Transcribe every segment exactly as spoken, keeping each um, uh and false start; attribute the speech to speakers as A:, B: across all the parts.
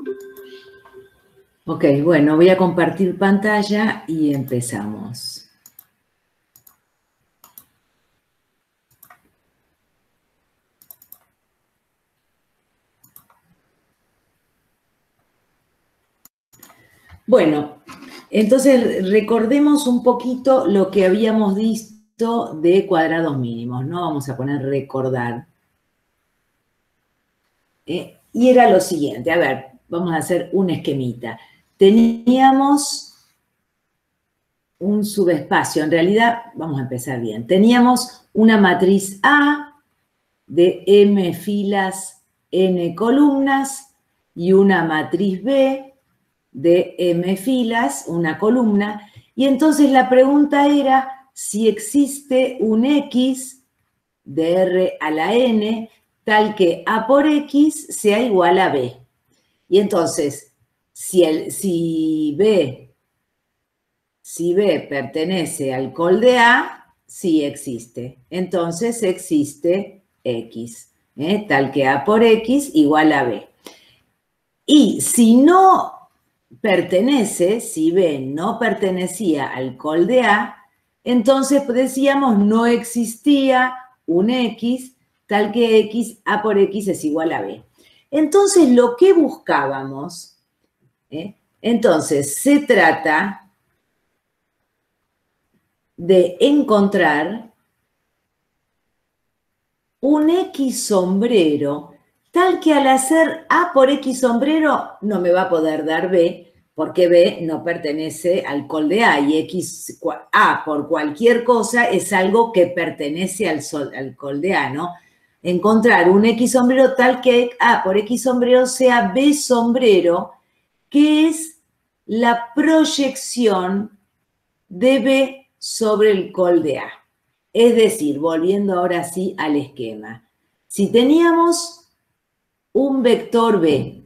A: Ok, bueno, voy a compartir pantalla y empezamos. Bueno, entonces recordemos un poquito lo que habíamos visto de cuadrados mínimos, ¿no? Vamos a poner recordar. ¿Eh? Y era lo siguiente, a ver, vamos a hacer un esquemita. Teníamos un subespacio, en realidad, vamos a empezar bien. Teníamos una matriz A de M filas, N columnas, y una matriz B de M filas, una columna, y entonces la pregunta era si existe un X de R a la N tal que A por X sea igual a B. Y entonces, si, el, si, B, si B pertenece al col de A, sí existe. Entonces existe X, ¿eh? Tal que A por X igual a B. Y si no pertenece, si B no pertenecía al col de A, entonces decíamos no existía un X tal que X, A por X es igual a B. Entonces lo que buscábamos, ¿eh? Entonces se trata de encontrar un X sombrero tal que al hacer A por X sombrero no me va a poder dar B, porque B no pertenece al col de A, y X, A por cualquier cosa es algo que pertenece al, sol, al col de A, ¿no? Encontrar un X sombrero tal que A por X sombrero sea B sombrero, que es la proyección de B sobre el col de A. Es decir, volviendo ahora sí al esquema. Si teníamos un vector B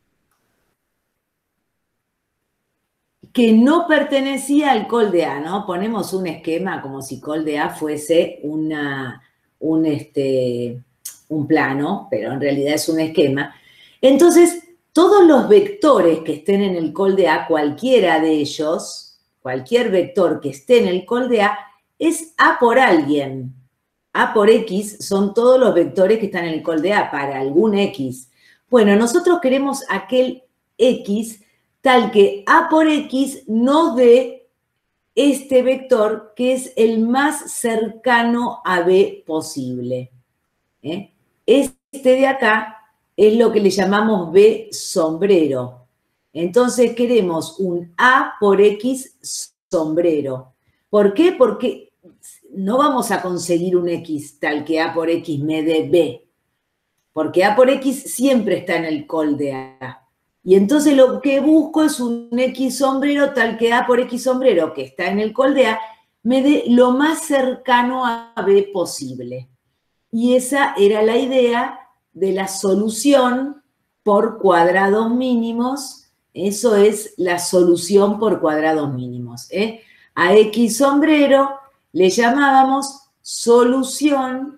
A: que no pertenecía al col de A, ¿no? Ponemos un esquema como si col de A fuese una, un, este, un plano, pero en realidad es un esquema. Entonces, todos los vectores que estén en el col de A, cualquiera de ellos, cualquier vector que esté en el col de A, es A por alguien. A por X son todos los vectores que están en el col de A para algún X. Bueno, nosotros queremos aquel X tal que A por X nos dé este vector que es el más cercano a B posible. ¿Eh? Este de acá es lo que le llamamos B sombrero. Entonces queremos un A por X sombrero. ¿Por qué? Porque no vamos a conseguir un X tal que A por X me dé B, porque A por X siempre está en el col de A. Y entonces lo que busco es un X sombrero tal que A por X sombrero, que está en el col de A, me dé lo más cercano a B posible. Y esa era la idea de la solución por cuadrados mínimos. Eso es la solución por cuadrados mínimos, ¿eh? A X sombrero le llamábamos solución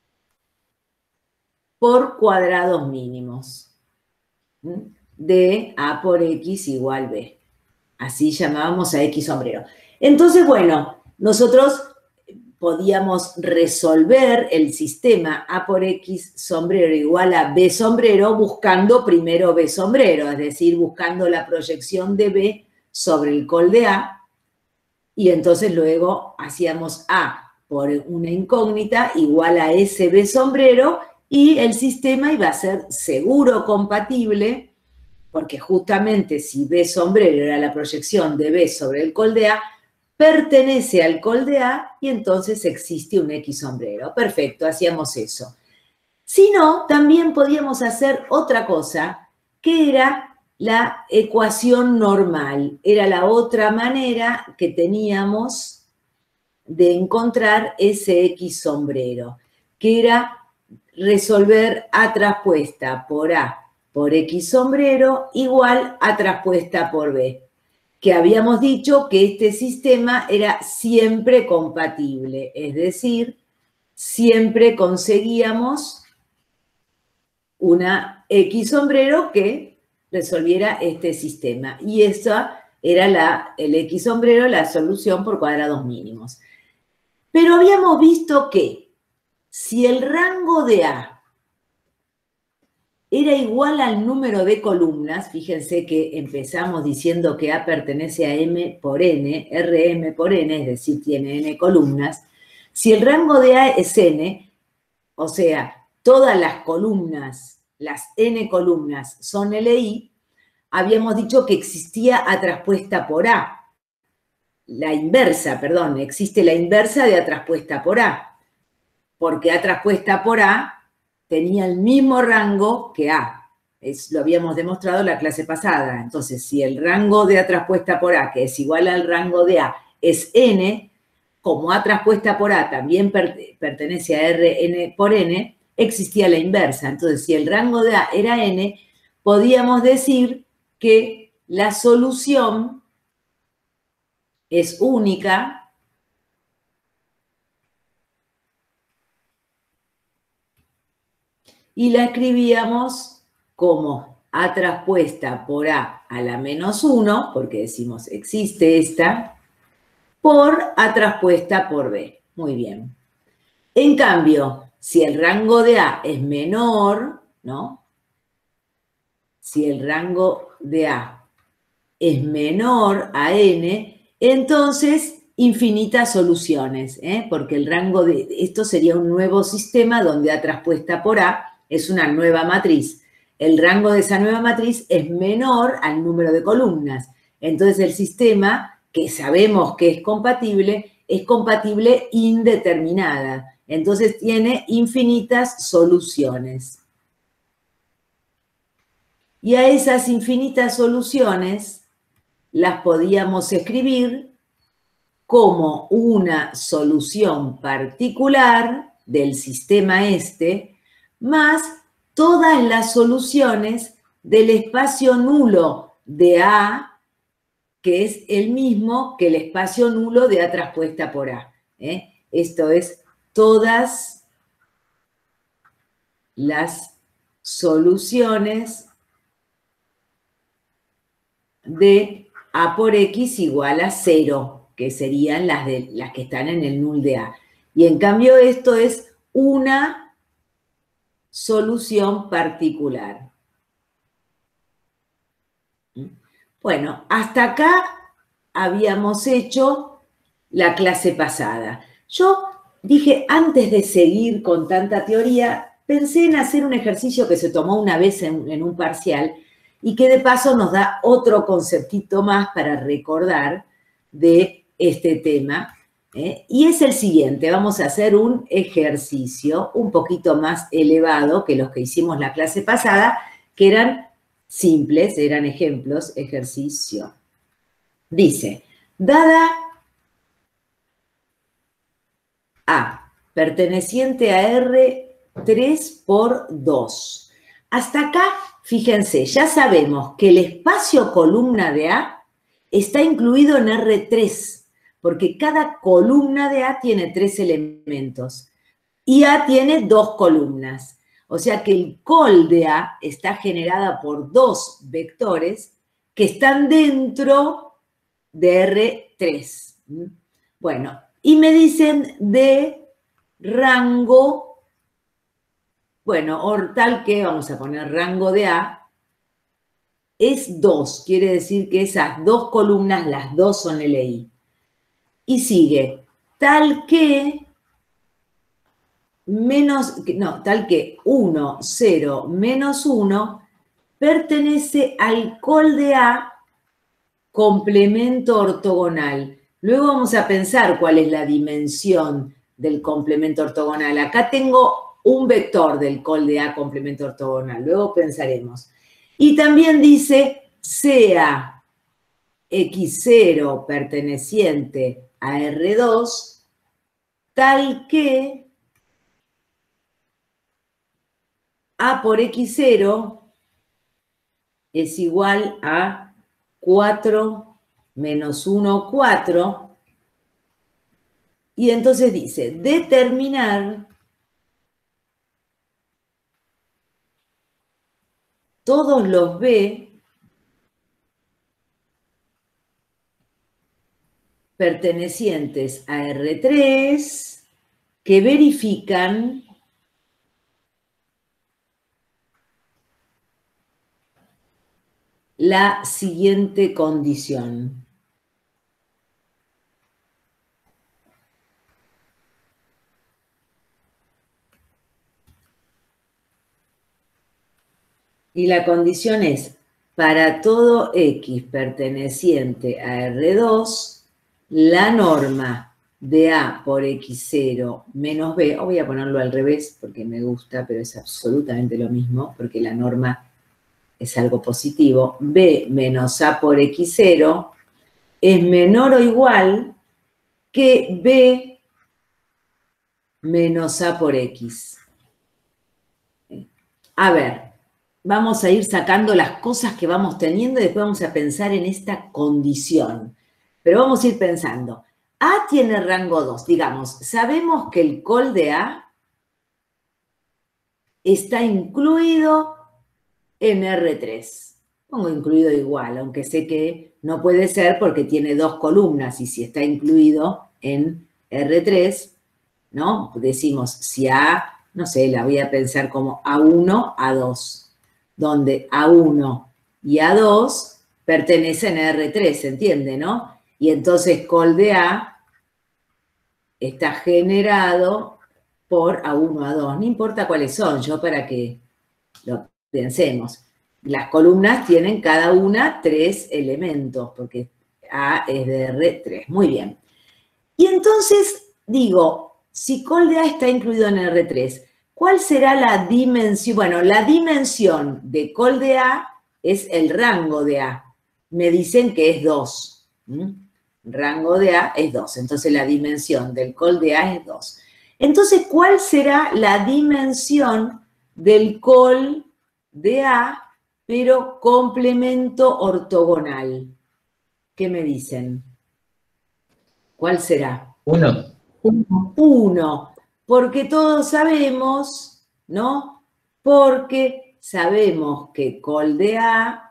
A: por cuadrados mínimos de A por X igual B. Así llamábamos a X sombrero. Entonces, bueno, nosotros podíamos resolver el sistema A por X sombrero igual a B sombrero buscando primero B sombrero, es decir, buscando la proyección de B sobre el col de A, y entonces luego hacíamos A por una incógnita igual a ese B sombrero, y el sistema iba a ser seguro compatible, porque justamente si B sombrero era la proyección de B sobre el col de A, pertenece al col de A y entonces existe un X sombrero. Perfecto, hacíamos eso. Si no, también podíamos hacer otra cosa, que era la ecuación normal. Era la otra manera que teníamos de encontrar ese X sombrero, que era resolver A traspuesta por A por X sombrero igual A traspuesta por B, que habíamos dicho que este sistema era siempre compatible, es decir, siempre conseguíamos una X sombrero que resolviera este sistema. Y esa era la, el X sombrero, la solución por cuadrados mínimos. Pero habíamos visto que si el rango de A era igual al número de columnas, fíjense que empezamos diciendo que A pertenece a M por N, R M por N, es decir, tiene N columnas. Si el rango de A es N, o sea, todas las columnas, las N columnas son L I, habíamos dicho que existía A traspuesta por A. La inversa, perdón, existe la inversa de A traspuesta por A, porque A traspuesta por A tenía el mismo rango que A. Es, lo habíamos demostrado en la clase pasada. Entonces, si el rango de A traspuesta por A, que es igual al rango de A, es N, como A traspuesta por A también per, pertenece a R N por N, existía la inversa. Entonces, si el rango de A era N, podíamos decir que la solución es única y la escribíamos como A traspuesta por A a la menos uno, porque decimos existe esta, por A traspuesta por B. Muy bien. En cambio, si el rango de A es menor, ¿no? Si el rango de A es menor a N, entonces infinitas soluciones, ¿eh? Porque el rango de esto sería un nuevo sistema donde A traspuesta por A es una nueva matriz. El rango de esa nueva matriz es menor al número de columnas. Entonces el sistema, que sabemos que es compatible, es compatible indeterminada. Entonces tiene infinitas soluciones. Y a esas infinitas soluciones las podíamos escribir como una solución particular del sistema este, más todas las soluciones del espacio nulo de A, que es el mismo que el espacio nulo de A traspuesta por A. ¿eh? Esto es todas las soluciones de A por X igual a cero, que serían las, de, las que están en el null de A. Y en cambio esto es una solución particular. Bueno, hasta acá habíamos hecho la clase pasada. Yo dije, antes de seguir con tanta teoría, pensé en hacer un ejercicio que se tomó una vez en, en un parcial y que de paso nos da otro conceptito más para recordar de este tema. ¿eh? Y es el siguiente, vamos a hacer un ejercicio un poquito más elevado que los que hicimos la clase pasada, que eran simples, eran ejemplos, ejercicio. Dice, dada A, perteneciente a R, tres por dos. Hasta acá, fíjense, ya sabemos que el espacio columna de A está incluido en R tres, porque cada columna de A tiene tres elementos y A tiene dos columnas. O sea que el col de A está generada por dos vectores que están dentro de R tres. Bueno, y me dicen de rango, bueno, o tal que, vamos a poner rango de A, es dos, quiere decir que esas dos columnas, las dos son L I. Y sigue, tal que, menos, no, tal que uno, cero, menos uno, pertenece al col de A complemento ortogonal. Luego vamos a pensar cuál es la dimensión del complemento ortogonal. Acá tengo un vector del col de A complemento ortogonal. Luego pensaremos. Y también dice, sea equis cero perteneciente a R dos, tal que A por equis cero es igual a cuatro menos uno, cuatro. Y entonces dice, determinar todos los B pertenecientes a R tres que verifican la siguiente condición. Y la condición es, para todo X perteneciente a R dos, la norma de A por X cero menos B, o voy a ponerlo al revés porque me gusta, pero es absolutamente lo mismo, porque la norma es algo positivo, B menos A por X cero es menor o igual que B menos A por X. A ver, vamos a ir sacando las cosas que vamos teniendo y después vamos a pensar en esta condición. Pero vamos a ir pensando. A tiene rango dos, digamos, sabemos que el col de A está incluido en R tres. Pongo incluido igual, aunque sé que no puede ser porque tiene dos columnas y si está incluido en R tres, ¿no? Decimos si A, no sé, la voy a pensar como A uno, A dos, donde A uno y A dos pertenecen a R tres, ¿se entiende, no? Y entonces col de A está generado por A uno, A dos, no importa cuáles son, yo para que lo pensemos. Las columnas tienen cada una tres elementos, porque A es de R tres, muy bien. Y entonces digo, si col de A está incluido en R tres, ¿cuál será la dimensión? Bueno, la dimensión de col de A es el rango de A. Me dicen que es dos. ¿Mm? Rango de A es dos. Entonces la dimensión del col de A es dos. Entonces, ¿cuál será la dimensión del col de A, pero complemento ortogonal? ¿Qué me dicen? ¿Cuál será?
B: Uno.
A: Uno, porque todos sabemos, ¿no? Porque sabemos que col de A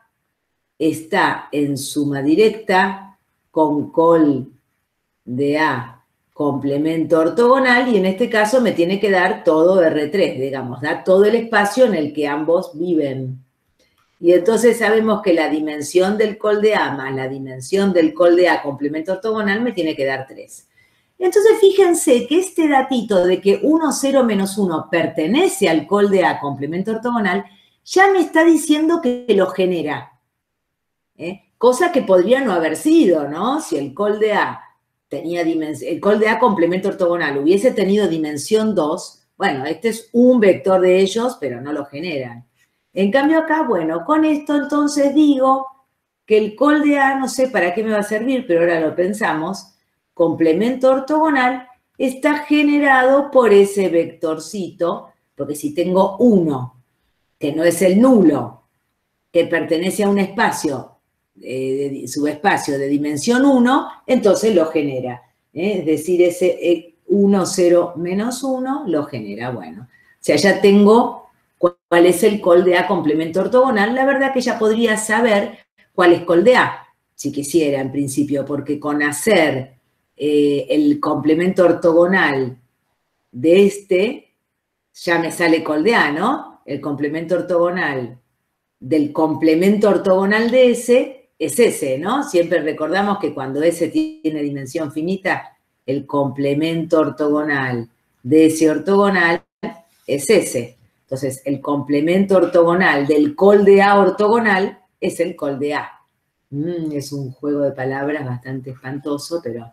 A: está en suma directa con col de A complemento ortogonal y en este caso me tiene que dar todo R tres, digamos, da todo el espacio en el que ambos viven. Y entonces sabemos que la dimensión del col de A más la dimensión del col de A complemento ortogonal me tiene que dar tres. Entonces fíjense que este datito de que uno, cero, menos uno pertenece al col de A complemento ortogonal, ya me está diciendo que lo genera. ¿Eh? Cosa que podría no haber sido, ¿no? Si el col de A tenía dimensión, el col de A complemento ortogonal hubiese tenido dimensión dos, bueno, este es un vector de ellos, pero no lo generan. En cambio acá, bueno, con esto entonces digo que el col de A, no sé para qué me va a servir, pero ahora lo pensamos, complemento ortogonal está generado por ese vectorcito, porque si tengo uno, que no es el nulo, que pertenece a un espacio, eh, de, subespacio de dimensión uno, entonces lo genera. ¿eh? Es decir, ese uno, cero, menos uno lo genera. Bueno, o sea, ya tengo cuál es el col de A complemento ortogonal. La verdad que ya podría saber cuál es col de A, si quisiera en principio, porque con hacer eh, el complemento ortogonal de este, ya me sale col de A, ¿no? El complemento ortogonal del complemento ortogonal de S es S, ¿no? Siempre recordamos que cuando S tiene dimensión finita, el complemento ortogonal de S ortogonal es S. Entonces, el complemento ortogonal del col de A ortogonal es el col de A. Mm, es un juego de palabras bastante espantoso, pero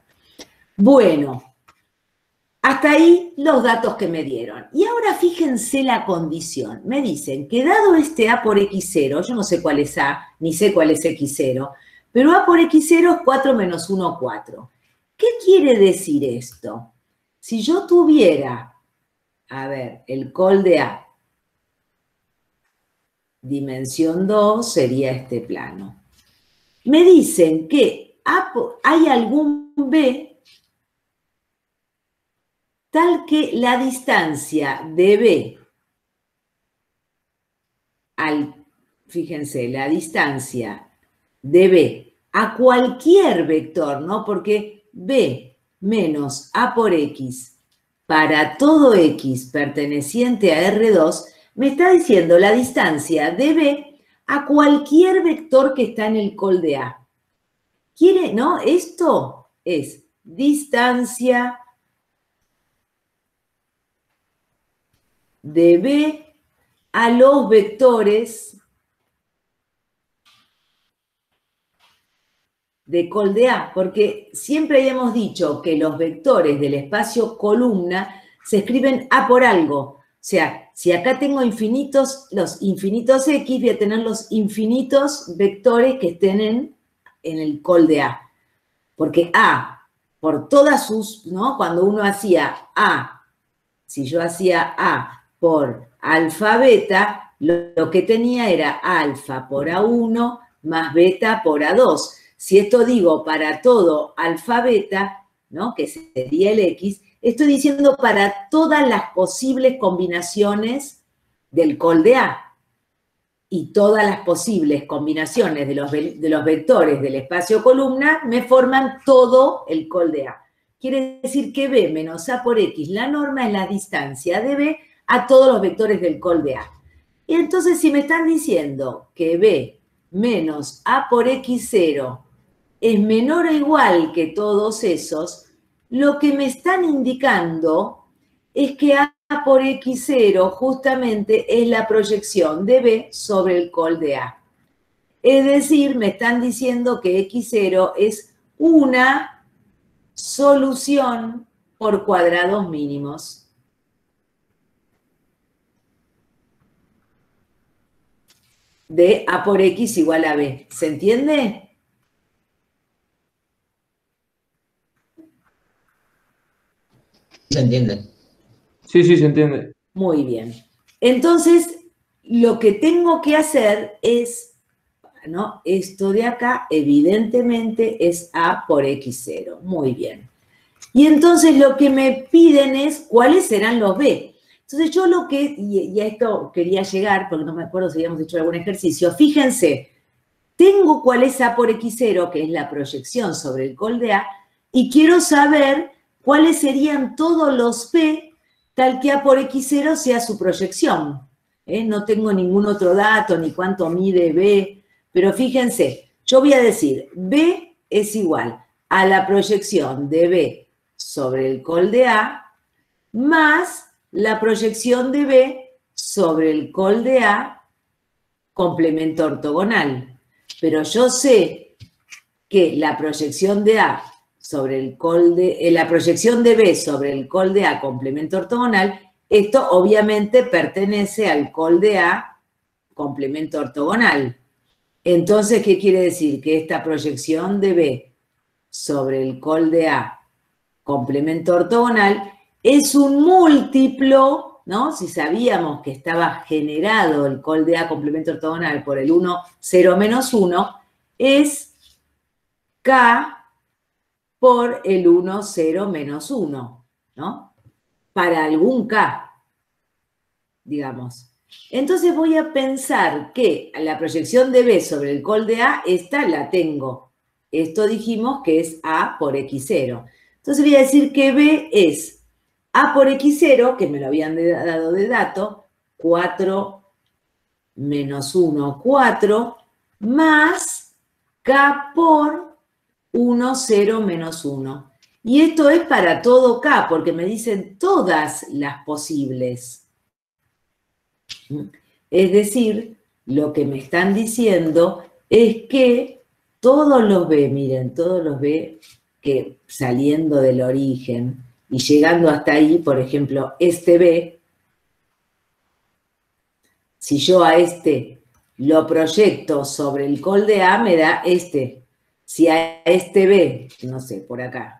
A: bueno. Hasta ahí los datos que me dieron. Y ahora fíjense la condición. Me dicen que dado este A por X cero, yo no sé cuál es A, ni sé cuál es X cero, pero A por X cero es cuatro menos uno, cuatro. ¿Qué quiere decir esto? Si yo tuviera, a ver, el col de A, dimensión dos, sería este plano. Me dicen que hay algún B tal que la distancia de B al, fíjense, la distancia de B a cualquier vector, ¿no? Porque B menos A por X para todo X perteneciente a R dos, me está diciendo la distancia de B a cualquier vector que está en el col de A. ¿Quiere, no? Esto es distancia de B a los vectores de col de A, porque siempre habíamos dicho que los vectores del espacio columna se escriben A por algo. O sea, si acá tengo infinitos, los infinitos X, voy a tener los infinitos vectores que estén en, en el col de A. Porque A, por todas sus, ¿no? Cuando uno hacía A, si yo hacía A por alfa beta, lo, lo que tenía era alfa por A uno más beta por A dos. Si esto digo para todo alfa beta, ¿no? Que sería el X, estoy diciendo para todas las posibles combinaciones del col de A. Y todas las posibles combinaciones de los, de los vectores del espacio columna me forman todo el col de A. Quiere decir que B menos A por X, la norma es la distancia de B a todos los vectores del col de A. Y entonces si me están diciendo que B menos A por X cero es menor o igual que todos esos, lo que me están indicando es que A por X cero justamente es la proyección de B sobre el col de A. Es decir, me están diciendo que X cero es una solución por cuadrados mínimos. De A por X igual a B. ¿Se entiende?
B: ¿Se entiende?
C: Sí, sí, se entiende.
A: Muy bien. Entonces, lo que tengo que hacer es, ¿no? Esto de acá, evidentemente, es A por X cero. Muy bien. Y entonces lo que me piden es cuáles serán los B. Entonces yo lo que, y a esto quería llegar, porque no me acuerdo si habíamos hecho algún ejercicio, fíjense, tengo cuál es A por X cero, que es la proyección sobre el col de A, y quiero saber cuáles serían todos los B, tal que A por X cero sea su proyección. ¿Eh? No tengo ningún otro dato, ni cuánto mide B, pero fíjense, yo voy a decir, B es igual a la proyección de B sobre el col de A, más la proyección de B sobre el col de A, complemento ortogonal. Pero yo sé que la proyección de A sobre el col de, eh, la proyección de B sobre el col de A complemento ortogonal, esto obviamente pertenece al col de A complemento ortogonal. Entonces, ¿qué quiere decir? Que esta proyección de B sobre el col de A complemento ortogonal es un múltiplo, ¿no? Si sabíamos que estaba generado el col de A complemento ortogonal por el uno, cero menos uno, es K por el uno, cero menos uno, ¿no? Para algún K, digamos. Entonces voy a pensar que la proyección de B sobre el col de A, esta la tengo. Esto dijimos que es A por X cero. Entonces voy a decir que B es A por X cero, que me lo habían dado de dato, cuatro menos uno, cuatro, más K por uno, cero menos uno. Y esto es para todo K, porque me dicen todas las posibles. Es decir, lo que me están diciendo es que todos los B, miren, todos los B que saliendo del origen y llegando hasta ahí, por ejemplo, este B, si yo a este lo proyecto sobre el col de A, me da este. Si a este B, no sé, por acá,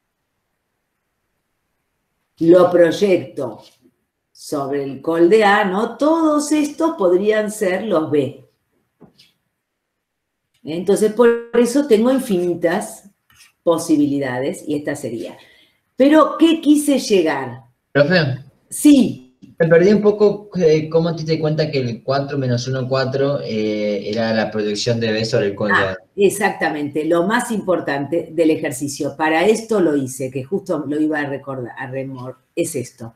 A: lo proyecto sobre el col de A, ¿no? Todos estos podrían ser los B. Entonces, por eso tengo infinitas posibilidades, y esta sería. Pero, ¿qué quise llegar?
B: ¿Profe?
A: Sí.
B: Me perdí un poco eh, cómo te diste cuenta que el cuatro menos uno, cuatro eh, era la proyección de B sobre el col de A.
A: Ah, exactamente, lo más importante del ejercicio. Para esto lo hice, que justo lo iba a recordar, a remor, es esto.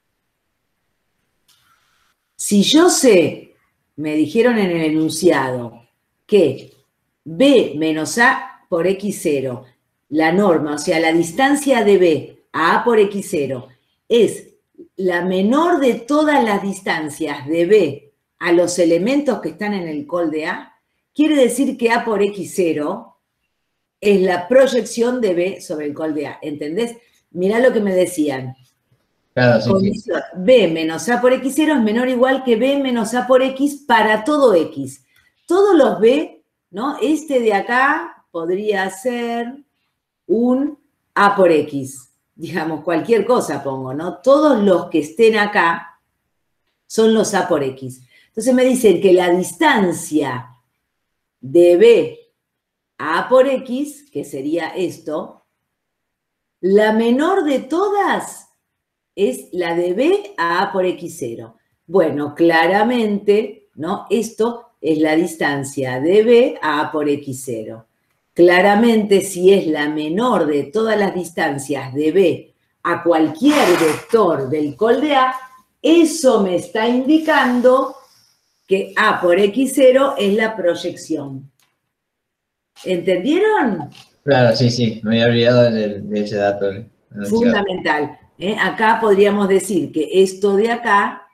A: Si yo sé, me dijeron en el enunciado, que B menos A por X cero, la norma, o sea, la distancia de B a A por X cero, es la menor de todas las distancias de B a los elementos que están en el col de A, quiere decir que A por X cero es la proyección de B sobre el col de A, ¿entendés? Mirá lo que me decían.
B: Claro, sí,
A: Condición,
B: sí.
A: B menos A por X cero es menor o igual que B menos A por X para todo X. Todos los B, ¿no? Este de acá podría ser un A por X. Digamos, cualquier cosa pongo, ¿no? Todos los que estén acá son los A por X. Entonces me dicen que la distancia de B a A por X, que sería esto, la menor de todas es la de B a A por X cero. Bueno, claramente, ¿no? Esto es la distancia de B a A por X cero. Claramente, si es la menor de todas las distancias de B a cualquier vector del col de A, eso me está indicando que A por X cero es la proyección. ¿Entendieron?
B: Claro, sí, sí. Me había olvidado de, de ese dato.
A: Fundamental. ¿eh? Acá podríamos decir que esto de acá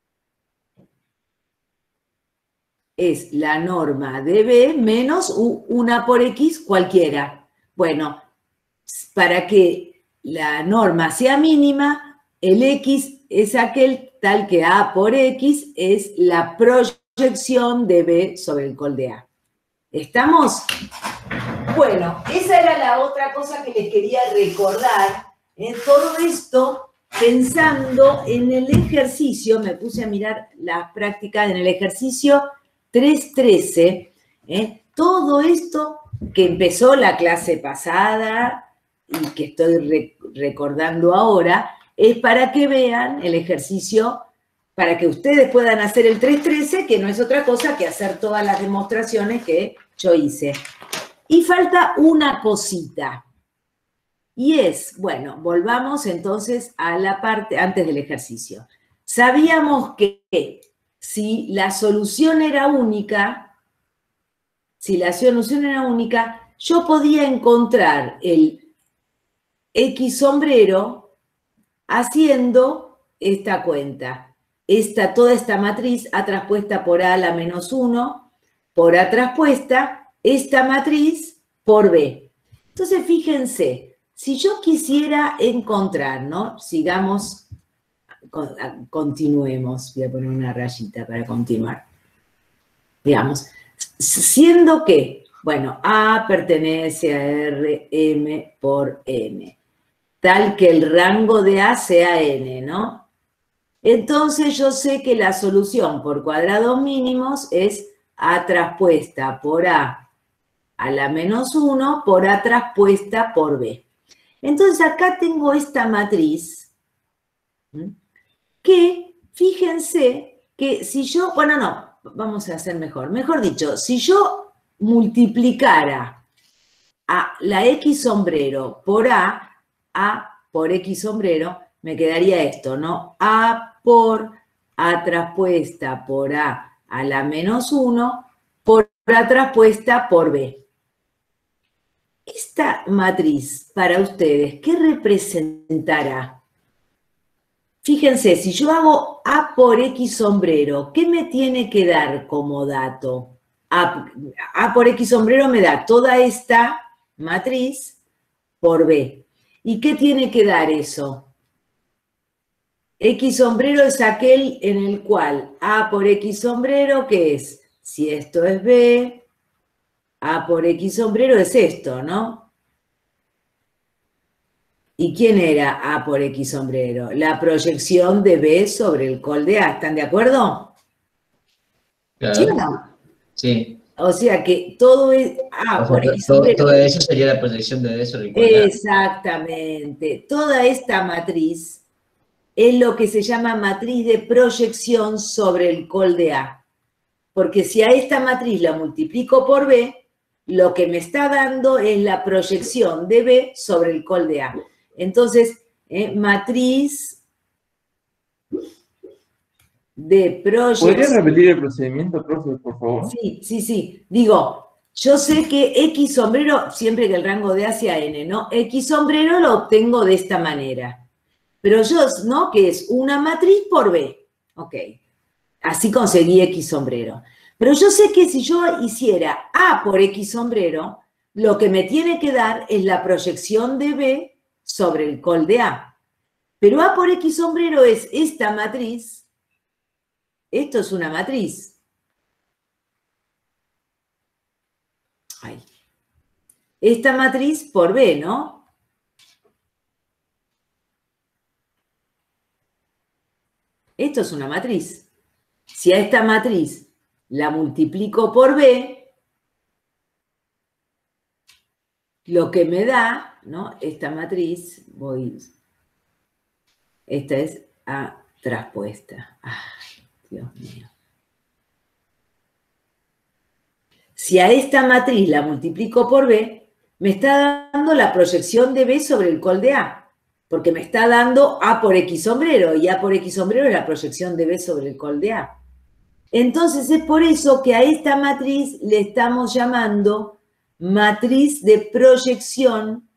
A: es la norma de B menos una por X cualquiera. Bueno, para que la norma sea mínima, el X es aquel tal que A por X es la proyección de B sobre el col de A. ¿Estamos? Bueno, esa era la otra cosa que les quería recordar. En todo esto, pensando en el ejercicio, me puse a mirar las prácticas en el ejercicio tres trece, ¿eh? Todo esto que empezó la clase pasada y que estoy re recordando ahora, es para que vean el ejercicio, para que ustedes puedan hacer el tres trece, que no es otra cosa que hacer todas las demostraciones que yo hice. Y falta una cosita. Y es, bueno, volvamos entonces a la parte antes del ejercicio. Sabíamos que si la solución era única, si la solución era única, yo podía encontrar el X sombrero haciendo esta cuenta. Esta, toda esta matriz A traspuesta por A a la menos uno, por A traspuesta, esta matriz por B. Entonces, fíjense, si yo quisiera encontrar, ¿no? Sigamos, continuemos. Voy a poner una rayita para continuar. Digamos, siendo que, bueno, A pertenece a R, M por N, tal que el rango de A sea N, ¿no? Entonces yo sé que la solución por cuadrados mínimos es A traspuesta por A a la menos uno por A traspuesta por B. Entonces acá tengo esta matriz que, fíjense, que si yo, bueno, no, vamos a hacer mejor. Mejor dicho, si yo multiplicara a la X sombrero por A, A por X sombrero, me quedaría esto, ¿no? A por A traspuesta por A a la menos uno por A traspuesta por B. Esta matriz, para ustedes, ¿qué representará? Fíjense, si yo hago A por X sombrero, ¿qué me tiene que dar como dato? A, A por X sombrero me da toda esta matriz por B. ¿Y qué tiene que dar eso? X sombrero es aquel en el cual A por X sombrero, ¿qué es? Si esto es B, A por X sombrero es esto, ¿no? ¿Y quién era A por X sombrero? La proyección de B sobre el col de A. ¿Están de acuerdo?
B: Claro.
A: ¿Sí o no?
B: Sí.
A: O sea que todo es A
B: O sea,
A: por X
B: todo,
A: sombrero.
B: todo eso sería la proyección de B sobre el col de A.
A: Exactamente. Toda esta matriz es lo que se llama matriz de proyección sobre el col de A. Porque si a esta matriz la multiplico por B, lo que me está dando es la proyección de B sobre el col de A. Entonces, eh, matriz de proyección...
C: ¿Podría repetir el procedimiento, profe, por favor?
A: Sí, sí, sí. Digo, yo sé que X sombrero, siempre que el rango de A sea N, ¿no? X sombrero lo obtengo de esta manera. Pero yo, ¿no? Que es una matriz por B. Ok. Así conseguí X sombrero. Pero yo sé que si yo hiciera A por X sombrero, lo que me tiene que dar es la proyección de B sobre el col de A. Pero A por X sombrero es esta matriz. Esto es una matriz. Ay. Esta matriz por B, ¿no? Esto es una matriz. Si a esta matriz la multiplico por B, lo que me da, ¿no? Esta matriz, voy, esta es A traspuesta. Ay, Dios mío. Si a esta matriz la multiplico por B, me está dando la proyección de B sobre el col de A, porque me está dando A por X sombrero, y A por X sombrero es la proyección de B sobre el col de A. Entonces es por eso que a esta matriz le estamos llamando matriz de proyección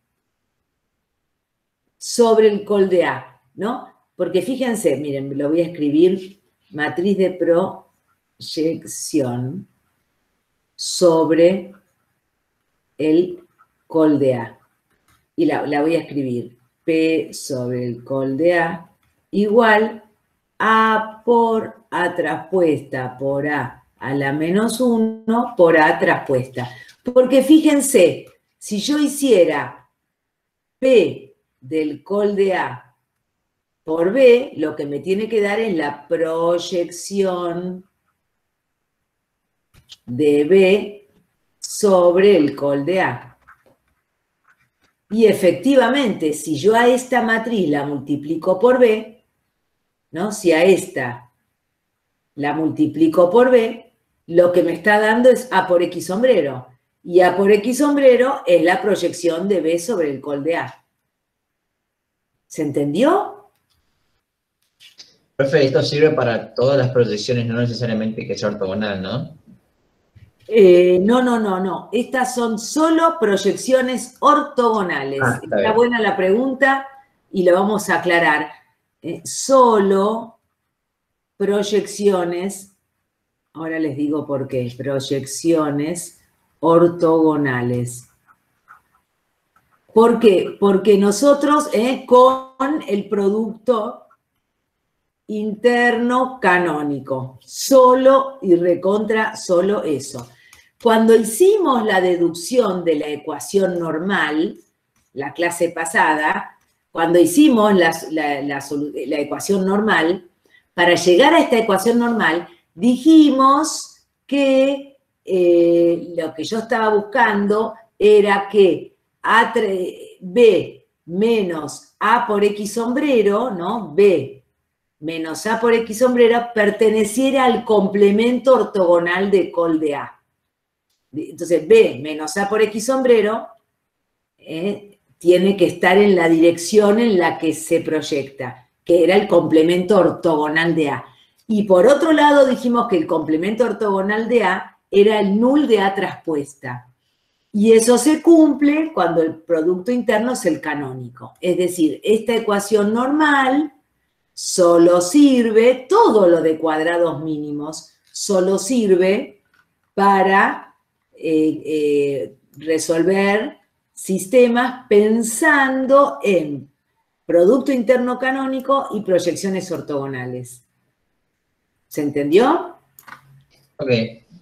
A: sobre el col de A, ¿no? Porque fíjense, miren, lo voy a escribir, matriz de proyección sobre el col de A. Y la, la voy a escribir, P sobre el col de A igual A por A traspuesta por A a la menos uno por A traspuesta. Porque fíjense, si yo hiciera P del col de A por B, lo que me tiene que dar es la proyección de B sobre el col de A. Y efectivamente, si yo a esta matriz la multiplico por B, ¿no? Si a esta la multiplico por B, lo que me está dando es A por X sombrero. Y A por X sombrero es la proyección de B sobre el col de A. ¿Se entendió?
B: Profe, esto sirve para todas las proyecciones, no necesariamente que sea ortogonal, ¿no?
A: Eh, no, no, no, no. Estas son solo proyecciones ortogonales.
B: Ah, está
A: está
B: bien.
A: buena la pregunta y lo vamos a aclarar. Eh, solo proyecciones, ahora les digo por qué, proyecciones ortogonales. ¿Por qué? Porque nosotros eh, con el producto interno canónico, solo y recontra solo eso. Cuando hicimos la deducción de la ecuación normal, la clase pasada, cuando hicimos la, la, la, la ecuación normal, para llegar a esta ecuación normal, dijimos que eh, lo que yo estaba buscando era que A, B menos A por X sombrero, ¿no? B menos A por X sombrero perteneciera al complemento ortogonal de col de A. Entonces, B menos A por X sombrero eh, tiene que estar en la dirección en la que se proyecta, que era el complemento ortogonal de A. Y por otro lado dijimos que el complemento ortogonal de A era el null de A traspuesta. Y eso se cumple cuando el producto interno es el canónico. Es decir, esta ecuación normal solo sirve, todo lo de cuadrados mínimos, solo sirve para eh, eh, resolver sistemas pensando en producto interno canónico y proyecciones ortogonales. ¿Se entendió?
B: Ok.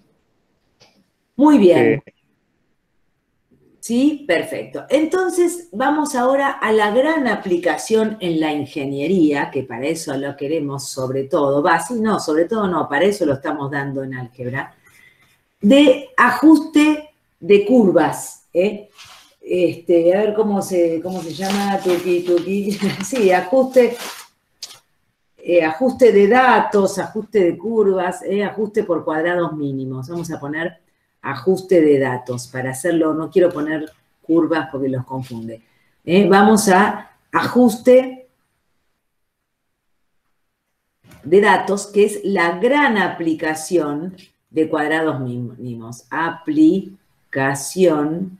A: Muy bien.
C: Sí.
A: ¿Sí? Perfecto. Entonces, vamos ahora a la gran aplicación en la ingeniería, que para eso lo queremos sobre todo, va, sí, no, sobre todo no, para eso lo estamos dando en álgebra, de ajuste de curvas, ¿eh? Este, a ver cómo se, cómo se llama, tuki, tuki, sí, ajuste eh, ajuste de datos, ajuste de curvas, eh, ajuste por cuadrados mínimos. Vamos a poner ajuste de datos para hacerlo, no quiero poner curvas porque los confunde. Eh, vamos a ajuste de datos, que es la gran aplicación de cuadrados mínimos. Aplicación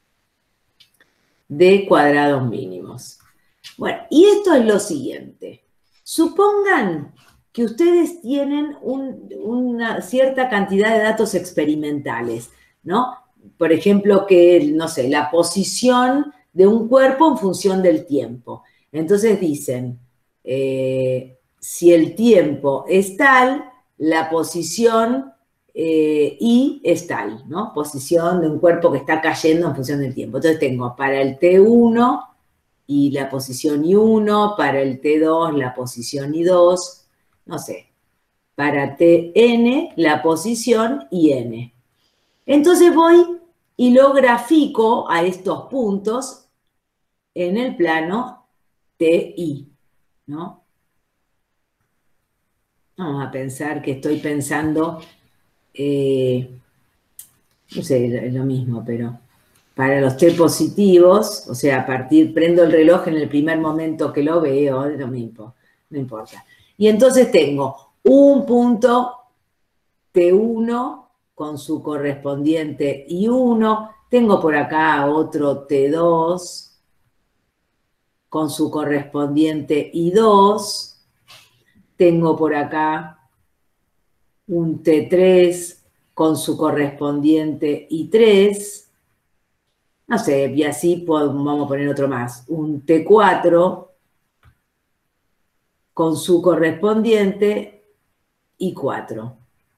A: de cuadrados mínimos. Bueno, y esto es lo siguiente. Supongan que ustedes tienen un, una cierta cantidad de datos experimentales, ¿no? Por ejemplo, que, no sé, la posición de un cuerpo en función del tiempo. Entonces dicen, eh, si el tiempo es tal, la posición eh, I es tal, ¿no? Posición de un cuerpo que está cayendo en función del tiempo. Entonces tengo para el T uno y la posición I uno, para el T dos la posición I dos, no sé, para T N la posición I N. Entonces voy y lo grafico a estos puntos en el plano T I, ¿no? Vamos a pensar que estoy pensando, eh, no sé, es lo mismo, pero para los T positivos, o sea, a partir, prendo el reloj en el primer momento que lo veo, no me importa, no importa. Y entonces tengo un punto T uno con su correspondiente I uno, tengo por acá otro T dos con su correspondiente I dos, tengo por acá un T tres con su correspondiente I tres, no sé, y así puedo, vamos a poner otro más, un T cuatro con su correspondiente I cuatro.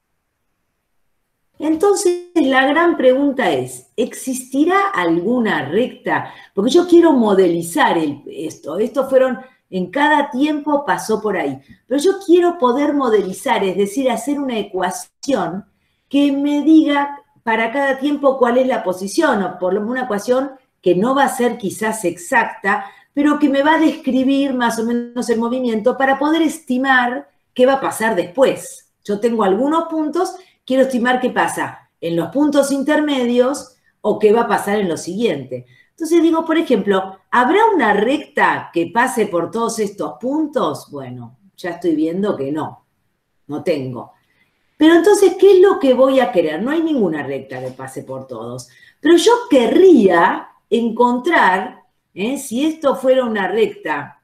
A: Entonces, la gran pregunta es, ¿existirá alguna recta? Porque yo quiero modelizar el, esto. Estos fueron, en cada tiempo pasó por ahí. Pero yo quiero poder modelizar, es decir, hacer una ecuación que me diga para cada tiempo cuál es la posición, o por lo menos una ecuación que no va a ser quizás exacta, pero que me va a describir más o menos el movimiento para poder estimar qué va a pasar después. Yo tengo algunos puntos, quiero estimar qué pasa en los puntos intermedios o qué va a pasar en lo siguiente. Entonces digo, por ejemplo, ¿habrá una recta que pase por todos estos puntos? Bueno, ya estoy viendo que no, no tengo. Pero entonces, ¿qué es lo que voy a querer? No hay ninguna recta que pase por todos. Pero yo querría encontrar, ¿eh? Si esto fuera una recta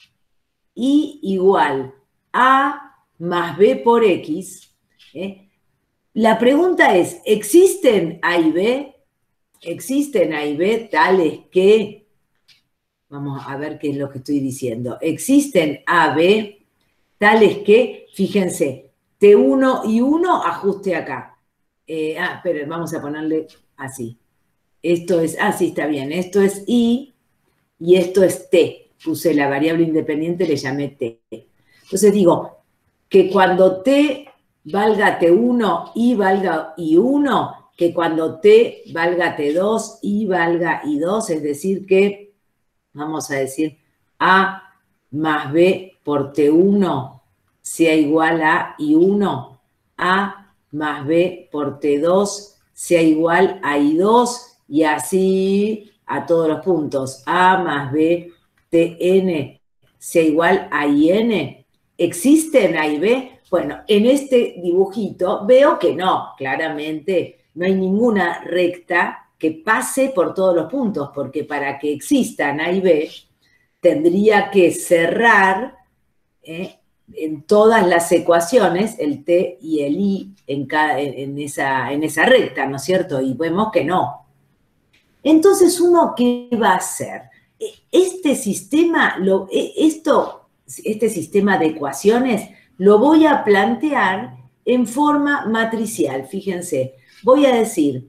A: y igual a más b por x, ¿eh? La pregunta es, ¿existen A y B? ¿Existen A y B tales que, vamos a ver qué es lo que estoy diciendo, existen A, B tales que, fíjense, T uno y uno, ajuste acá. Eh, ah, pero vamos a ponerle así. Esto es, ah, sí, está bien, esto es I y esto es T. Puse la variable independiente, le llamé T. Entonces digo que cuando T valga T uno, I valga I uno, que cuando T valga T dos, I valga I dos, es decir que, vamos a decir, A más B por T uno sea igual a I uno, A más B por T dos sea igual a I dos, y así a todos los puntos. A más B, Tn sea igual a In. ¿Existen A y B? Bueno, en este dibujito veo que no, claramente no hay ninguna recta que pase por todos los puntos, porque para que existan A y B tendría que cerrar eh, en todas las ecuaciones el T y el I en, cada, en, esa, en esa recta, ¿no es cierto? Y vemos que no. Entonces, ¿uno qué va a hacer? Este sistema, lo, esto, este sistema de ecuaciones lo voy a plantear en forma matricial. Fíjense, voy a decir,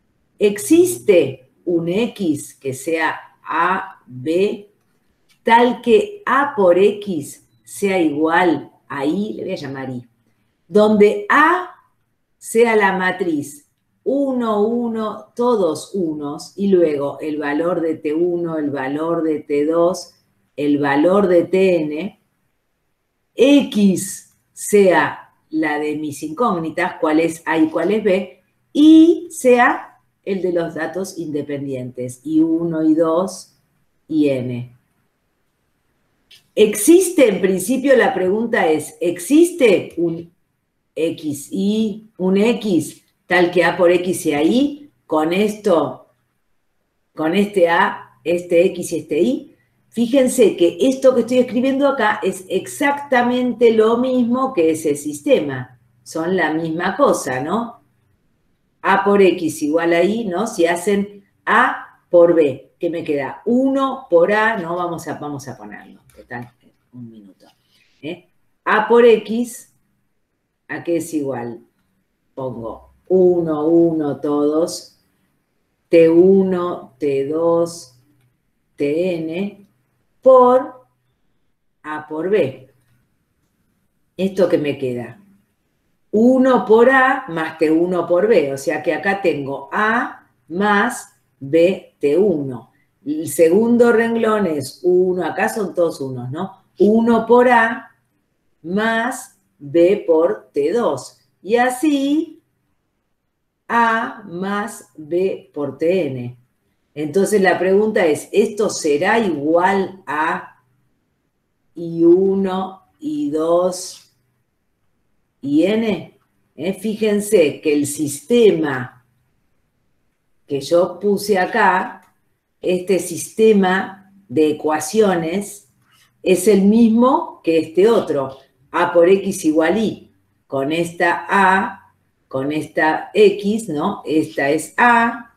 A: existe un X que sea A, B, tal que A por X sea igual a I, le voy a llamar I, donde A sea la matriz uno, uno, todos unos, y luego el valor de T uno, el valor de T dos, el valor de Tn, X sea la de mis incógnitas, cuál es A y cuál es B, y sea el de los datos independientes, I uno, I dos y N. ¿Existe, en principio la pregunta es, ¿existe un X y un X tal que A por X sea Y con esto, con este A, este X y este Y? Fíjense que esto que estoy escribiendo acá es exactamente lo mismo que ese sistema. Son la misma cosa, ¿no? A por X igual a Y, ¿no? Si hacen A por B, ¿qué me queda? uno por A, no, vamos a, vamos a ponerlo. ¿Qué tal? Un minuto. ¿Eh? A por X, ¿a qué es igual? Pongo uno, uno, todos, T uno, T dos, T N, por A por B. ¿Esto qué me queda? uno por A más T uno por B, o sea que acá tengo A más B T uno. El segundo renglón es uno, acá son todos unos, ¿no? uno por A más B por T dos. Y así A más B por T N. Entonces la pregunta es, ¿esto será igual a I uno, I dos y N? ¿Eh? Fíjense que el sistema que yo puse acá, este sistema de ecuaciones, es el mismo que este otro, A por X igual Y, con esta A, con esta X, ¿no? Esta es A,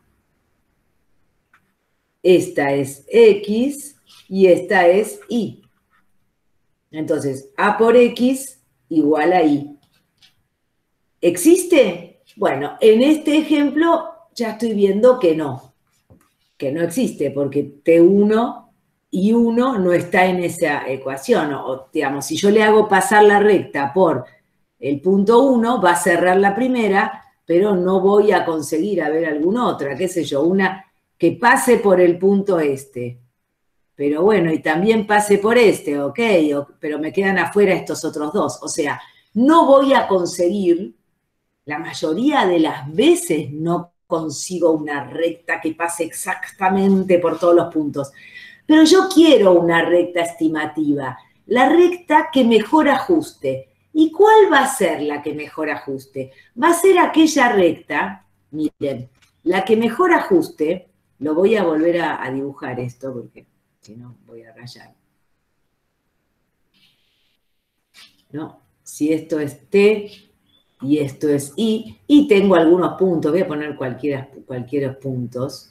A: esta es X y esta es Y. Entonces, A por X igual a Y. ¿Existe? Bueno, en este ejemplo ya estoy viendo que no, que no existe, porque T uno y uno no está en esa ecuación. O, digamos, si yo le hago pasar la recta por el punto uno, va a cerrar la primera, pero no voy a conseguir a ver alguna otra, qué sé yo, una que pase por el punto este. Pero bueno, y también pase por este, ok, pero me quedan afuera estos otros dos. O sea, no voy a conseguir, la mayoría de las veces no consigo una recta que pase exactamente por todos los puntos. Pero yo quiero una recta estimativa, la recta que mejor ajuste. ¿Y cuál va a ser la que mejor ajuste? Va a ser aquella recta, miren, la que mejor ajuste, lo voy a volver a, a dibujar esto porque si no voy a rayar. ¿No? Si esto es T y esto es I, y tengo algunos puntos, voy a poner cualquiera, cualquiera puntos.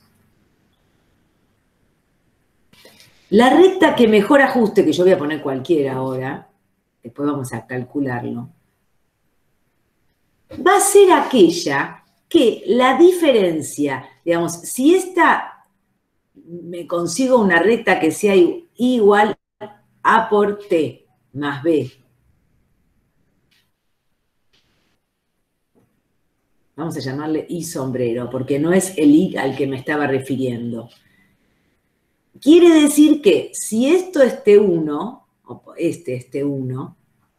A: La recta que mejor ajuste, que yo voy a poner cualquiera ahora, después vamos a calcularlo, va a ser aquella que la diferencia, digamos, si esta me consigo una recta que sea igual a por T más B, vamos a llamarle I sombrero, porque no es el I al que me estaba refiriendo. Quiere decir que si esto es T uno, o este es T uno,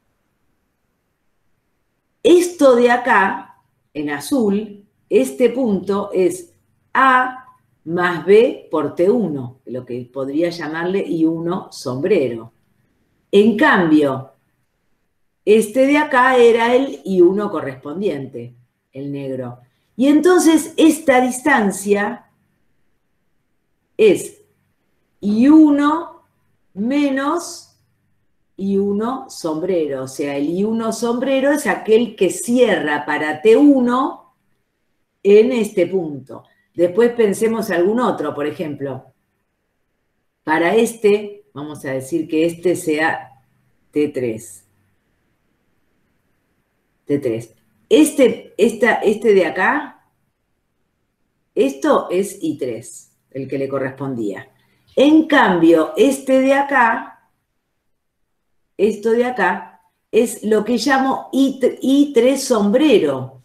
A: esto de acá, en azul, este punto es A más B por T uno, lo que podría llamarle I uno sombrero. En cambio, este de acá era el I uno correspondiente, el negro. Y entonces esta distancia es I uno menos I uno sombrero. O sea, el I uno sombrero es aquel que cierra para T uno en este punto. Después pensemos algún otro, por ejemplo. Para este, vamos a decir que este sea T tres. T tres. Este, esta, este de acá, esto es I tres, el que le correspondía. En cambio, este de acá, esto de acá, es lo que llamo I tres sombrero.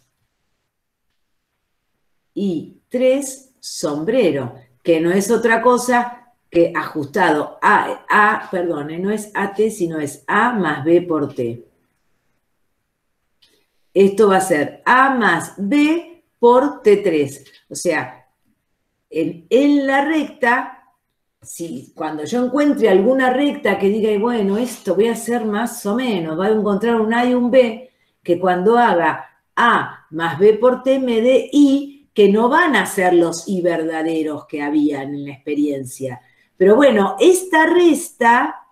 A: I tres sombrero, que no es otra cosa que ajustado a, a, perdón, no es A T, sino es A más B por T. Esto va a ser A más B por T tres. O sea, en, en la recta, si cuando yo encuentre alguna recta que diga, bueno, esto voy a hacer más o menos, voy a encontrar un A y un B, que cuando haga A más B por T me dé I, que no van a ser los I verdaderos que habían en la experiencia. Pero bueno, esta resta,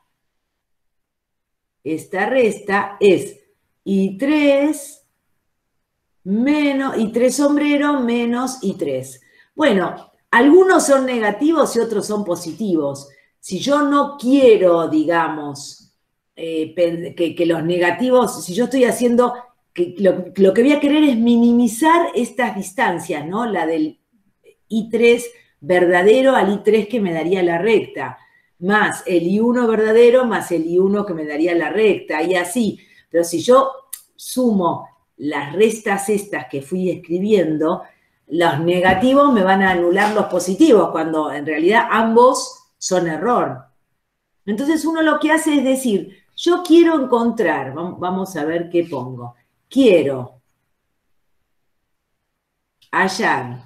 A: esta resta es I tres menos I tres sombrero menos I tres. Bueno, algunos son negativos y otros son positivos. Si yo no quiero, digamos, eh, que, que los negativos, si yo estoy haciendo, que lo, lo que voy a querer es minimizar estas distancias, ¿no? La del I tres verdadero al I tres que me daría la recta, más el I uno verdadero más el I uno que me daría la recta, y así. Pero si yo sumo las restas estas que fui escribiendo, los negativos me van a anular los positivos, cuando en realidad ambos son error. Entonces uno lo que hace es decir, yo quiero encontrar, vamos a ver qué pongo, quiero hallar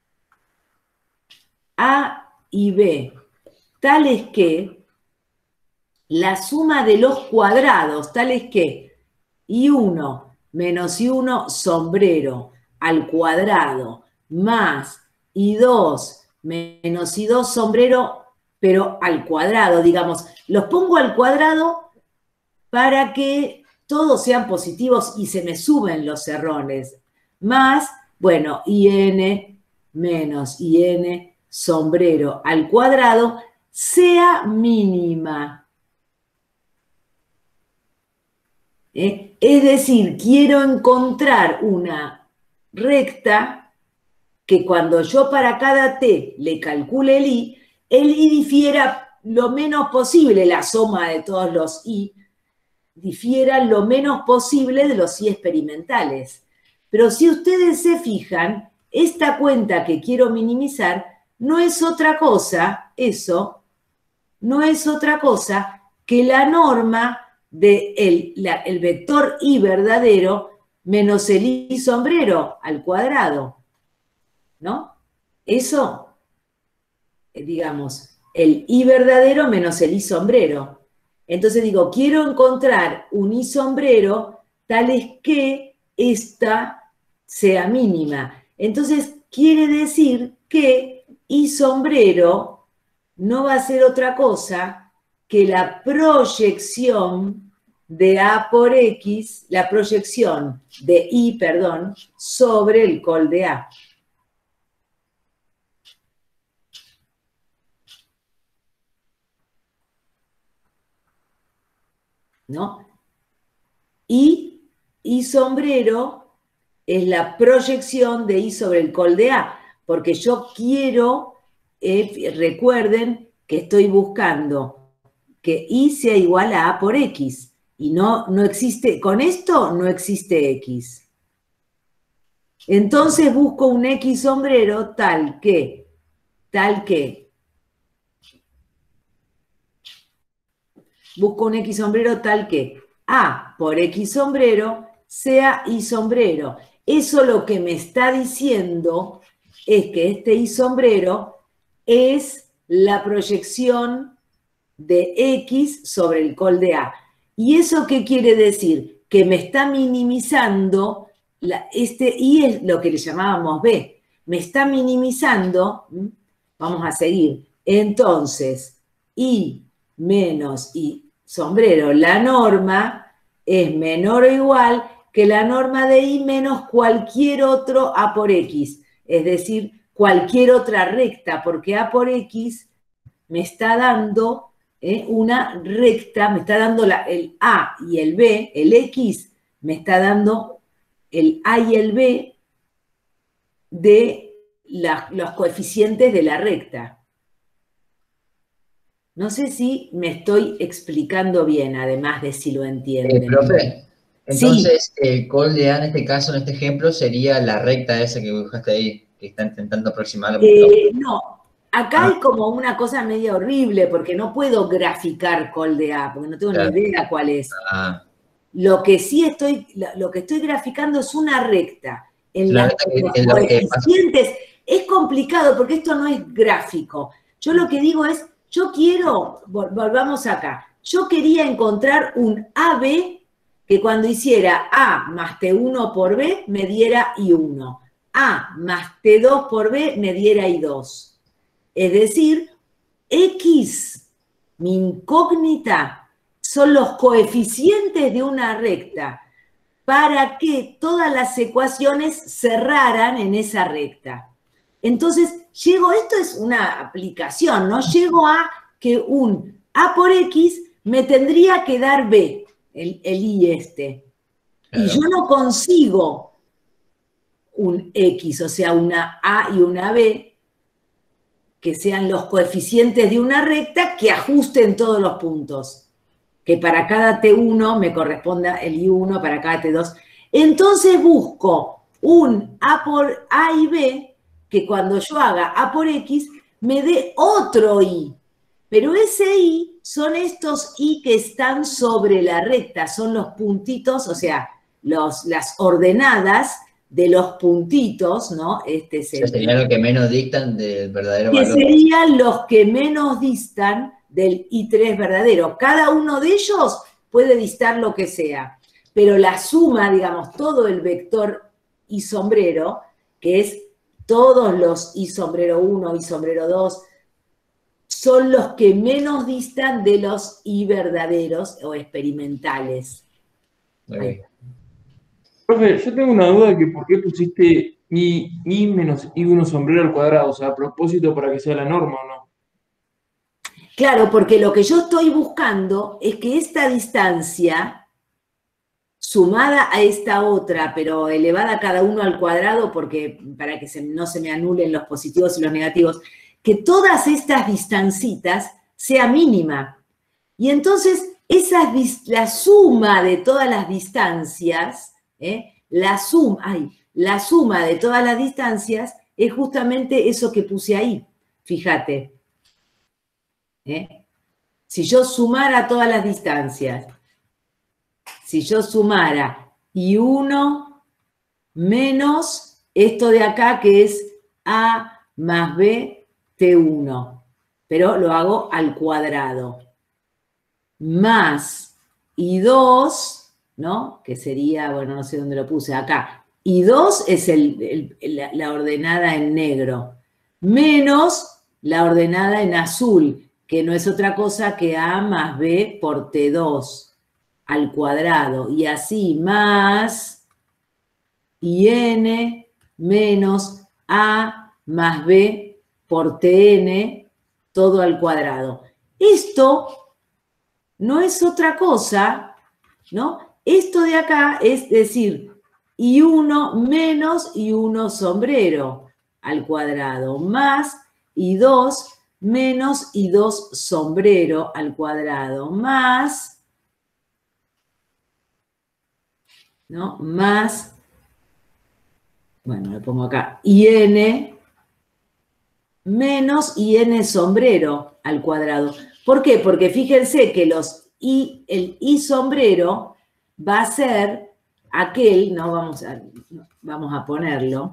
A: A y B, tales que la suma de los cuadrados, tales que I uno menos I uno sombrero al cuadrado más I dos menos I dos sombrero, pero al cuadrado, digamos, los pongo al cuadrado para que todos sean positivos y se me suben los errores, más, bueno, I n menos I n sombrero al cuadrado sea mínima. ¿Eh? Es decir, quiero encontrar una recta que cuando yo para cada t le calcule el i, el i difiera lo menos posible, la suma de todos los i, difiera lo menos posible de los i experimentales. Pero si ustedes se fijan, esta cuenta que quiero minimizar no es otra cosa, eso, no es otra cosa que la norma del de el vector i verdadero menos el i sombrero al cuadrado, ¿no? Eso, digamos, el i verdadero menos el i sombrero. Entonces digo, quiero encontrar un i sombrero tales que esta sea mínima. Entonces quiere decir que i sombrero no va a ser otra cosa que la proyección de A por X, la proyección de I, perdón, sobre el col de A. ¿No? Y I sombrero es la proyección de I sobre el col de A, porque yo quiero, eh, recuerden que estoy buscando que I sea igual a A por X, y no, no existe, con esto no existe X. Entonces busco un X sombrero tal que, tal que, busco un X sombrero tal que A por X sombrero sea I sombrero. Eso lo que me está diciendo es que este I sombrero es la proyección de X sobre el col de A. ¿Y eso qué quiere decir? Que me está minimizando, la, este I es lo que le llamábamos B, me está minimizando, vamos a seguir, entonces, I menos I sombrero, la norma es menor o igual que la norma de I menos cualquier otro A por X, es decir, cualquier otra recta, porque A por X me está dando eh, una recta, me está dando la, el A y el B, el X me está dando el A y el B de la, los coeficientes de la recta. No sé si me estoy explicando bien, además de si lo entienden.
B: Eh, profe, entonces sí. El col de A en este caso, en este ejemplo, sería la recta esa que buscaste ahí, que está intentando aproximar al punto.
A: Eh, no, acá
B: Ah.
A: hay como una cosa media horrible, porque no puedo graficar col de A, porque no tengo
B: Claro.
A: ni idea cuál es.
B: Ah,
A: Lo que sí estoy, lo, lo que estoy graficando es una recta. En,
B: una
A: las,
B: recta
A: en
B: que-
A: los
B: en lo que pasa.
A: coeficientes es complicado porque esto no es gráfico. Yo lo que digo es, yo quiero, vol- volvamos acá, yo quería encontrar un A B que cuando hiciera A más T uno por B me diera I uno. A más T dos por B me diera I dos. Es decir, X, mi incógnita, son los coeficientes de una recta para que todas las ecuaciones cerraran en esa recta. Entonces, llego, esto es una aplicación, ¿no? Llego a que un A por X me tendría que dar B, el, el I este.
B: Claro.
A: Y yo no consigo un X, o sea, una A y una B, que sean los coeficientes de una recta que ajusten todos los puntos. Que para cada T uno me corresponda el I uno, para cada T dos. Entonces busco un A por A y B, que cuando yo haga A por X, me dé otro I. Pero ese I son estos I que están sobre la recta, son los puntitos, o sea, los, las ordenadas de los puntitos, ¿no? Este es
B: O sea,
A: el,
B: sería lo que menos dictan del verdadero
A: que
B: valor.
A: serían los que menos distan del I tres verdadero. Cada uno de ellos puede distar lo que sea, pero la suma, digamos, todo el vector I sombrero, que es todos los I sombrero uno, I sombrero dos, son los que menos distan de los I verdaderos o experimentales.
B: Okay.
C: Profe, yo tengo una duda que por qué pusiste I, I menos I uno sombrero al cuadrado, o sea, a propósito para que sea la norma o no.
A: Claro, porque lo que yo estoy buscando es que esta distancia, sumada a esta otra, pero elevada cada uno al cuadrado, porque para que se, no se me anulen los positivos y los negativos, que todas estas distancitas sea mínima. Y entonces, esa, la suma de todas las distancias, ¿eh? la, suma, ay, la suma de todas las distancias es justamente eso que puse ahí. Fíjate. ¿Eh? Si yo sumara todas las distancias, si yo sumara I uno menos esto de acá que es A más B T uno, pero lo hago al cuadrado, más I dos, ¿no? Que sería, bueno, no sé dónde lo puse, acá. I dos es el, el, la, la ordenada en negro, menos la ordenada en azul, que no es otra cosa que A más B por T dos al cuadrado. Y así, más In menos A más B por Tn, todo al cuadrado. Esto no es otra cosa, ¿no? Esto de acá es decir, I uno menos I uno sombrero al cuadrado, más I dos menos I dos sombrero al cuadrado, más, ¿no? Más, bueno, lo pongo acá, In menos In sombrero al cuadrado. ¿Por qué? Porque fíjense que los I, el I sombrero va a ser aquel, no vamos a, vamos a ponerlo,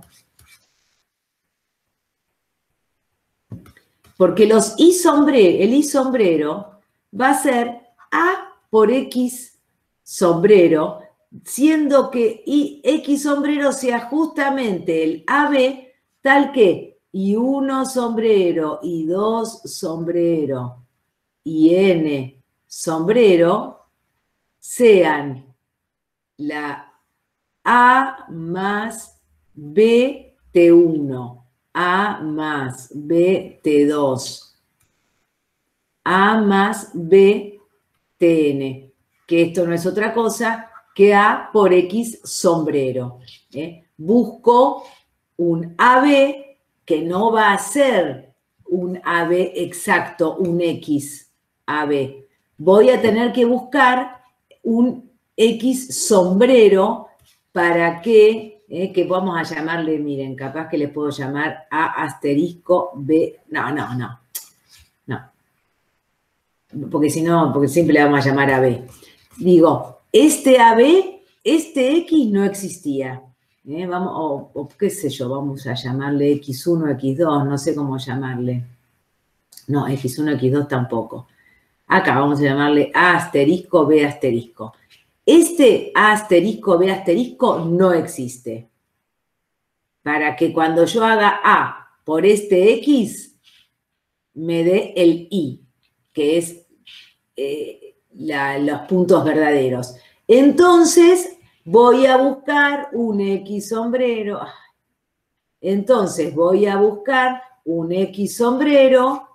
A: porque los I sombrero, el I sombrero va a ser A por X sombrero, siendo que I, X sombrero sea justamente el A B, tal que I uno sombrero, I dos sombrero, y N sombrero sean la A más B T uno, A más B T dos, A más B T N, que esto no es otra cosa que A por X sombrero. ¿eh? Busco un A B que no va a ser un A B exacto, un X A B. Voy a tener que buscar un X sombrero para que eh, que vamos a llamarle, miren, capaz que le puedo llamar A asterisco B, no, no, no, no, porque si no, porque siempre le vamos a llamar a B. Digo, este A B, este X no existía, eh, vamos, o, o qué sé yo, vamos a llamarle equis uno, equis dos, no sé cómo llamarle, no, equis uno, equis dos tampoco. Acá vamos a llamarle A asterisco, B asterisco. Este A asterisco, B asterisco no existe. Para que cuando yo haga A por este X, me dé el Y, que es eh, la, los puntos verdaderos. Entonces, voy a buscar un X sombrero. Entonces, voy a buscar un X sombrero.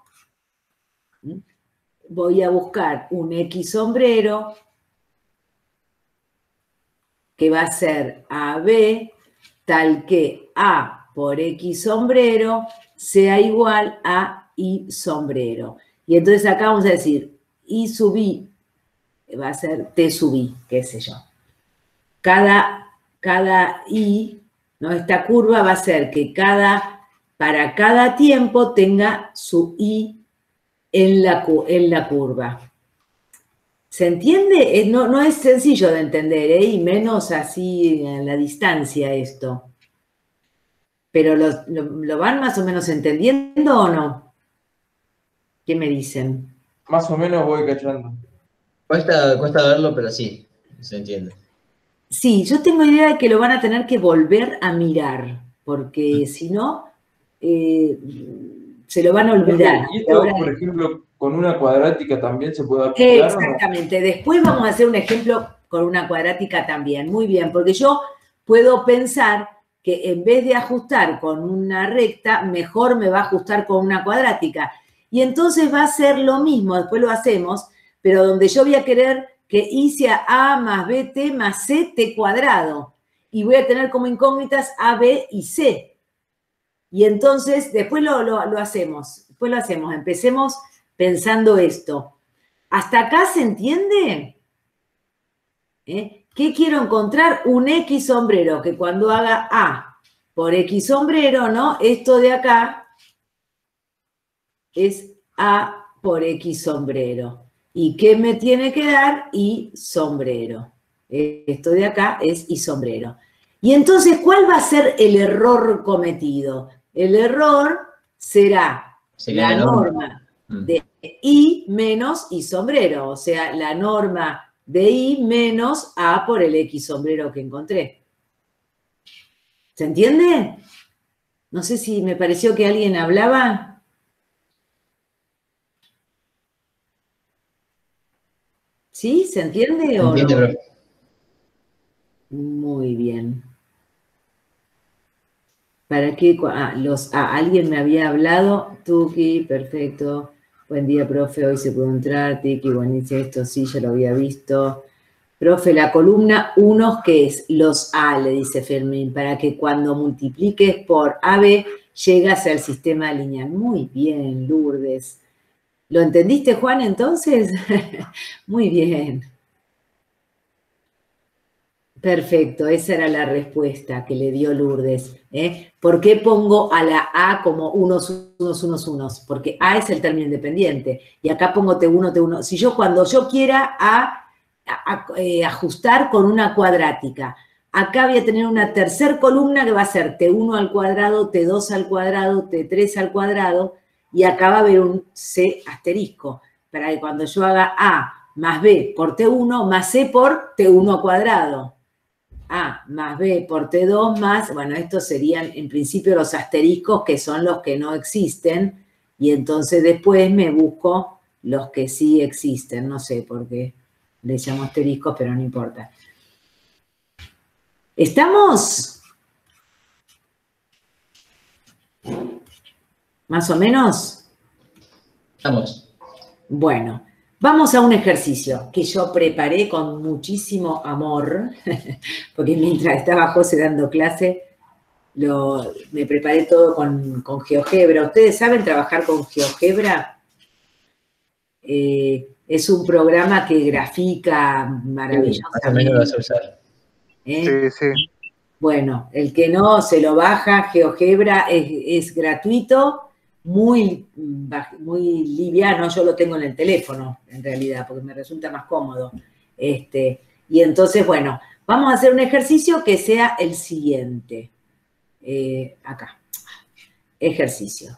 A: Voy a buscar un X sombrero que va a ser A B, tal que A por X sombrero sea igual a Y sombrero. Y entonces acá vamos a decir Y sub I va a ser T sub I, qué sé yo. Cada, cada Y, ¿no? Esta curva va a ser que cada, para cada tiempo tenga su Y en la, en la curva. ¿Se entiende? No, no es sencillo de entender, ¿eh? Y menos así en la distancia esto. ¿Pero lo, lo, lo van más o menos entendiendo o no? ¿Qué me dicen?
C: Más o menos voy cachando.
B: Cuesta, cuesta verlo, pero sí, se entiende.
A: Sí, yo tengo idea de que lo van a tener que volver a mirar, porque si no, eh, se lo van a olvidar.
C: ¿Y esto, ahora, por ejemplo, con una cuadrática también se puede aplicar?
A: Exactamente. ¿O no? Después vamos a hacer un ejemplo con una cuadrática también. Muy bien, porque yo puedo pensar que en vez de ajustar con una recta, mejor me va a ajustar con una cuadrática. Y entonces va a ser lo mismo, después lo hacemos, pero donde yo voy a querer que I sea A más B T más C T cuadrado. Y voy a tener como incógnitas A, B y C. Y entonces, después lo, lo, lo hacemos. Después lo hacemos. Empecemos pensando esto. ¿Hasta acá se entiende? ¿Eh? ¿Qué quiero encontrar? Un X sombrero, que cuando haga A por X sombrero, ¿no? Esto de acá es A por X sombrero. ¿Y qué me tiene que dar? Y sombrero. Esto de acá es Y sombrero. Y entonces, ¿cuál va a ser el error cometido? El error será la norma de I menos Y sombrero, o sea, la norma de Y menos A por el X sombrero que encontré. ¿Se entiende? No sé si me pareció que alguien hablaba. ¿Sí? ¿Se entiende o no? Entiende, muy bien. ¿Para qué? Ah, los, ah, alguien me había hablado. Tuki, perfecto. Buen día, profe. Hoy se pudo entrar. Tiki, buenísimo. Esto sí, ya lo había visto. Profe, la columna uno, ¿qué es? Los A, le dice Fermín, para que cuando multipliques por A B llegas al sistema lineal. Muy bien, Lourdes. ¿Lo entendiste, Juan, entonces? Muy bien. Perfecto, esa era la respuesta que le dio Lourdes. ¿eh? ¿Por qué pongo a la A como unos, unos, unos, unos? Porque A es el término independiente. Y acá pongo T uno, T uno. Si yo cuando yo quiera a, a, a eh, ajustar con una cuadrática, acá voy a tener una tercera columna que va a ser T uno al cuadrado, T dos al cuadrado, T tres al cuadrado, y acá va a haber un C asterisco, para que cuando yo haga A más B por T uno, más C por T uno al cuadrado. A más B por T dos más, bueno, estos serían en principio los asteriscos que son los que no existen, y entonces después me busco los que sí existen, no sé por qué les llamo asteriscos, pero no importa. ¿Estamos? ¿Más o menos?
B: Estamos.
A: Bueno. Vamos a un ejercicio que yo preparé con muchísimo amor, porque mientras estaba José dando clase, lo, me preparé todo con, con GeoGebra. ¿Ustedes saben trabajar con GeoGebra? Eh, es un programa que grafica maravillosamente.
B: Sí, más o menos lo vas a usar.
A: ¿Eh?
D: Sí, sí.
A: Bueno, el que no se lo baja, GeoGebra es, es gratuito, muy, muy liviano, yo lo tengo en el teléfono, en realidad, porque me resulta más cómodo. Este, y entonces, bueno, vamos a hacer un ejercicio que sea el siguiente. Eh, acá, ejercicio.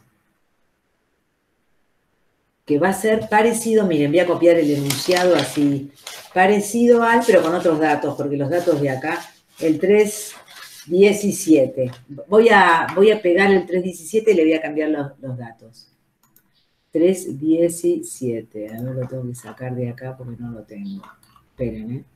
A: Que va a ser parecido, miren, voy a copiar el enunciado así, parecido al, pero con otros datos, porque los datos de acá, el tres diecisiete. Voy a, voy a pegar el tres diecisiete y le voy a cambiar los, los datos. tres diecisiete. A ver, lo tengo que sacar de acá porque no lo tengo. Esperen, ¿eh?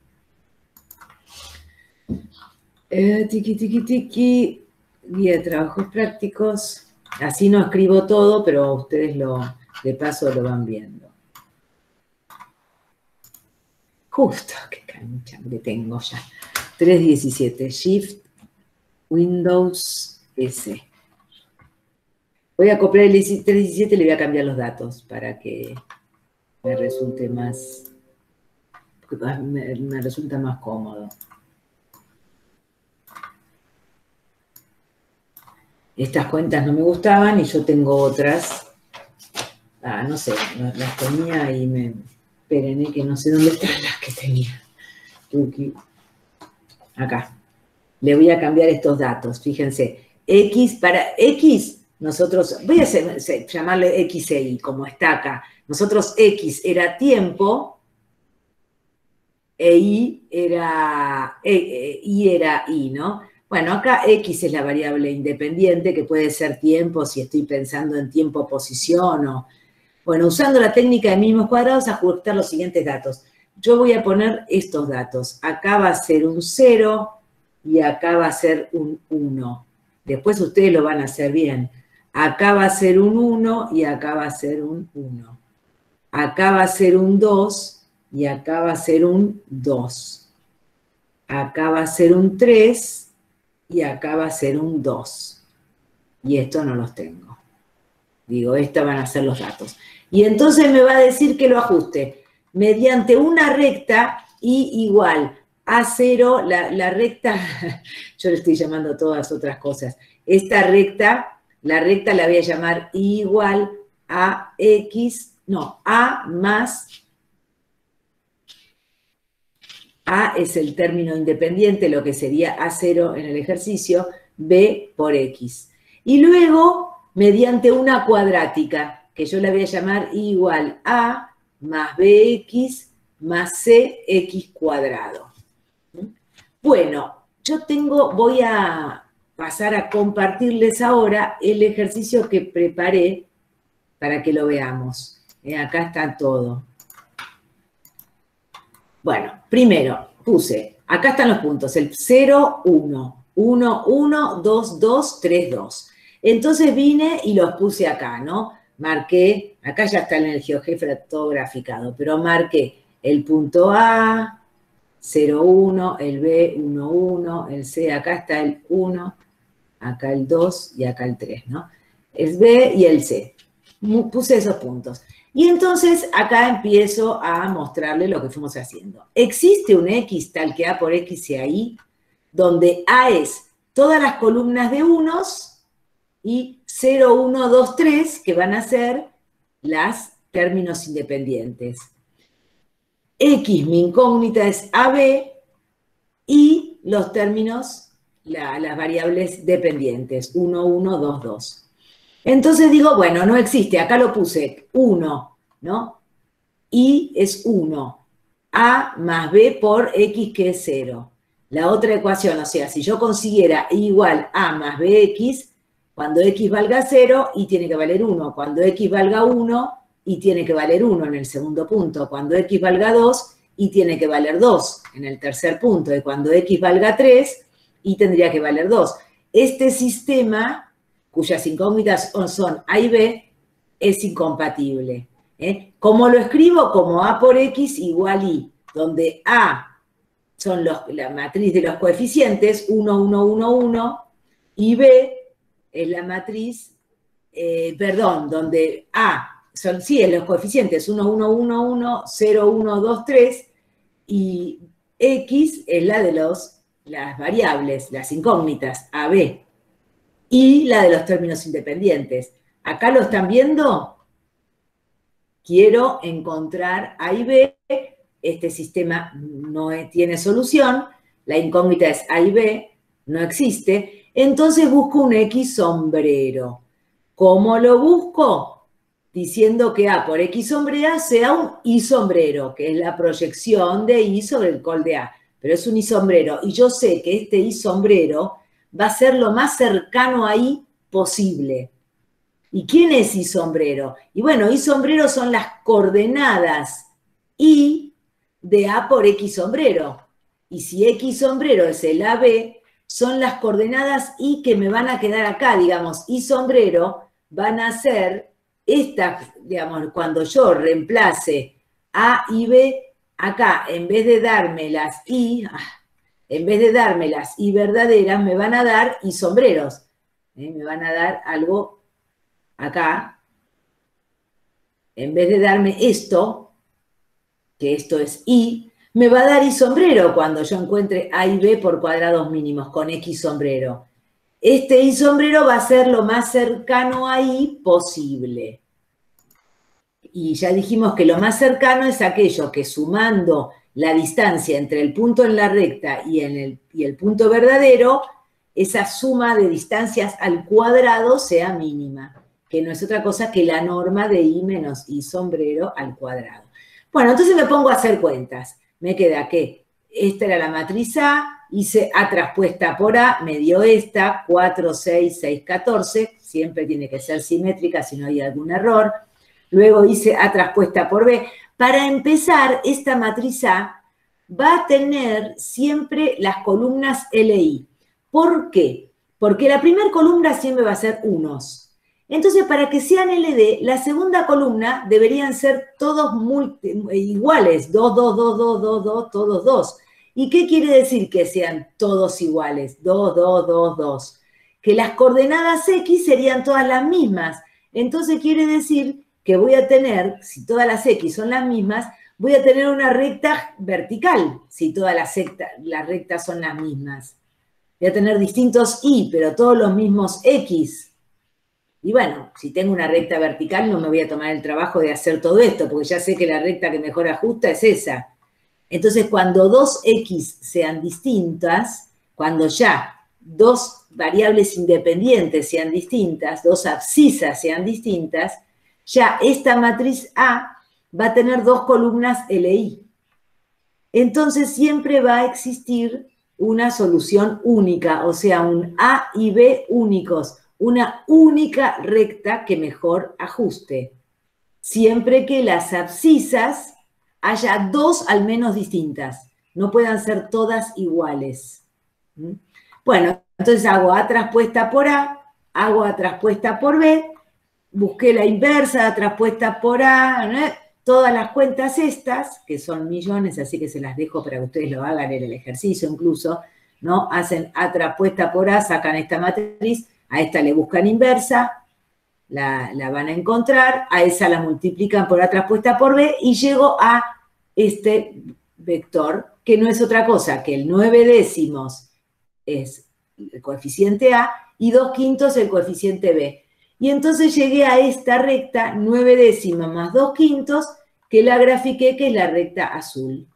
A: eh tiki, tiki, tiki. Guía de trabajos prácticos. Así no escribo todo, pero ustedes lo, de paso lo van viendo. Justo, qué cancha que tengo ya. tres diecisiete. Shift Windows S. Voy a copiar el tres diecisiete y le voy a cambiar los datos para que me resulte más, me, me resulta más cómodo. Estas cuentas no me gustaban y yo tengo otras. Ah, no sé, las tenía y me perené que no sé dónde están las que tenía. Acá. Le voy a cambiar estos datos, fíjense. X, para X, nosotros, voy a hacer, llamarle X e Y, como está acá. Nosotros X era tiempo, e Y era, e, e, Y era Y, ¿no? Bueno, acá X es la variable independiente, que puede ser tiempo, si estoy pensando en tiempo posición, o... Bueno, usando la técnica de mínimos cuadrados, ajustar los siguientes datos. Yo voy a poner estos datos. Acá va a ser un cero, y acá va a ser un uno. Después ustedes lo van a hacer bien. Acá va a ser un uno y acá va a ser un uno. Acá va a ser un dos y acá va a ser un dos. Acá va a ser un tres y acá va a ser un dos. Y esto no los tengo. Digo, estos van a ser los datos. Y entonces me va a decir que lo ajuste mediante una recta y igual a cero, la, la recta, yo le estoy llamando todas otras cosas. Esta recta, la recta la voy a llamar igual a X, no, A más, A es el término independiente, lo que sería A cero en el ejercicio, B por X. Y luego, mediante una cuadrática, que yo la voy a llamar igual a más B X más C X cuadrado. Bueno, yo tengo, voy a pasar a compartirles ahora el ejercicio que preparé para que lo veamos. Eh, acá está todo. Bueno, primero puse, acá están los puntos, el cero, uno, uno, uno, dos, dos, tres, dos. Entonces vine y los puse acá, ¿no? Marqué, acá ya está en el GeoGebra todo graficado, pero marqué el punto A, cero, uno, el B, uno, uno, el C, acá está el uno, acá el dos y acá el tres, ¿no? El B y el C. Puse esos puntos. Y entonces acá empiezo a mostrarle lo que fuimos haciendo. Existe un X tal que A por X sea Y, donde A es todas las columnas de unos y cero, uno, dos, tres, que van a ser los términos independientes. X, mi incógnita, es A B y los términos, la, las variables dependientes, uno, uno, dos, dos. Entonces digo, bueno, no existe, acá lo puse, uno, ¿no? Y es uno. A más B por X, que es cero. La otra ecuación, o sea, si yo consiguiera igual A más B X, cuando X valga cero, Y tiene que valer uno. Cuando X valga uno, Y tiene que valer uno en el segundo punto. Cuando X valga dos, Y tiene que valer dos en el tercer punto. Y cuando X valga tres, Y tendría que valer dos. Este sistema, cuyas incógnitas son A y B, es incompatible. ¿eh? ¿Cómo lo escribo? Como A por X igual Y, donde A son los, la matriz de los coeficientes, uno, uno, uno, uno, y B es la matriz, eh, perdón, donde A son, sí, es los coeficientes uno, uno, uno, uno, cero, uno, dos, tres, y X es la de los las variables, las incógnitas, A, B, y la de los términos independientes. ¿Acá lo están viendo? Quiero encontrar A y B, este sistema no tiene solución, la incógnita es A y B, no existe, entonces busco un X sombrero. ¿Cómo lo busco? Diciendo que A por X sobre A sea un Y sombrero, que es la proyección de Y sobre el col de A, pero es un Y sombrero, y yo sé que este Y sombrero va a ser lo más cercano a Y posible. ¿Y quién es Y sombrero? Y bueno, Y sombrero son las coordenadas Y de A por X sombrero. Y si X sombrero es el A B, son las coordenadas Y que me van a quedar acá, digamos, Y sombrero van a ser estas, digamos, cuando yo reemplace A y B, acá, en vez de darme las Y, en vez de darme las Y verdaderas, me van a dar Y sombreros. ¿Eh? Me van a dar algo acá, en vez de darme esto, que esto es Y, me va a dar Y sombrero cuando yo encuentre A y B por cuadrados mínimos con X sombrero. Este Y sombrero va a ser lo más cercano a Y posible. Y ya dijimos que lo más cercano es aquello que sumando la distancia entre el punto en la recta y, en el, y el punto verdadero, esa suma de distancias al cuadrado sea mínima, que no es otra cosa que la norma de Y menos Y sombrero al cuadrado. Bueno, entonces me pongo a hacer cuentas. Me queda que esta era la matriz A, hice A traspuesta por A, me dio esta, cuatro, seis, seis, catorce, siempre tiene que ser simétrica si no hay algún error. Luego hice A traspuesta por B. Para empezar, esta matriz A va a tener siempre las columnas L I. ¿Por qué? Porque la primera columna siempre va a ser unos. Entonces, para que sean L D, la segunda columna deberían ser todos multi, iguales, dos, dos, dos, dos, dos, dos, todos dos. ¿Y qué quiere decir que sean todos iguales? dos, dos, dos, dos. Que las coordenadas X serían todas las mismas. Entonces quiere decir que voy a tener, si todas las X son las mismas, voy a tener una recta vertical, si todas las, secta, las rectas son las mismas. Voy a tener distintos Y, pero todos los mismos X. Y bueno, si tengo una recta vertical no me voy a tomar el trabajo de hacer todo esto, porque ya sé que la recta que mejor ajusta es esa. Entonces, cuando dos X sean distintas, cuando ya dos variables independientes sean distintas, dos abscisas sean distintas, ya esta matriz A va a tener dos columnas L I. Entonces, siempre va a existir una solución única, o sea, un A y B únicos, una única recta que mejor ajuste. Siempre que las abscisas haya dos al menos distintas, no puedan ser todas iguales. ¿Mm? Bueno, entonces hago A traspuesta por A, hago A traspuesta por B, busqué la inversa, A traspuesta por A, ¿no? Todas las cuentas estas, que son millones, así que se las dejo para que ustedes lo hagan en el ejercicio incluso, ¿no? Hacen A traspuesta por A, sacan esta matriz, a esta le buscan inversa, la, la van a encontrar, a esa la multiplican por A traspuesta por B y llego a este vector, que no es otra cosa que el nueve décimos es el coeficiente A y dos quintos el coeficiente B. Y entonces llegué a esta recta nueve décimas más dos quintos que la grafiqué, que es la recta azul.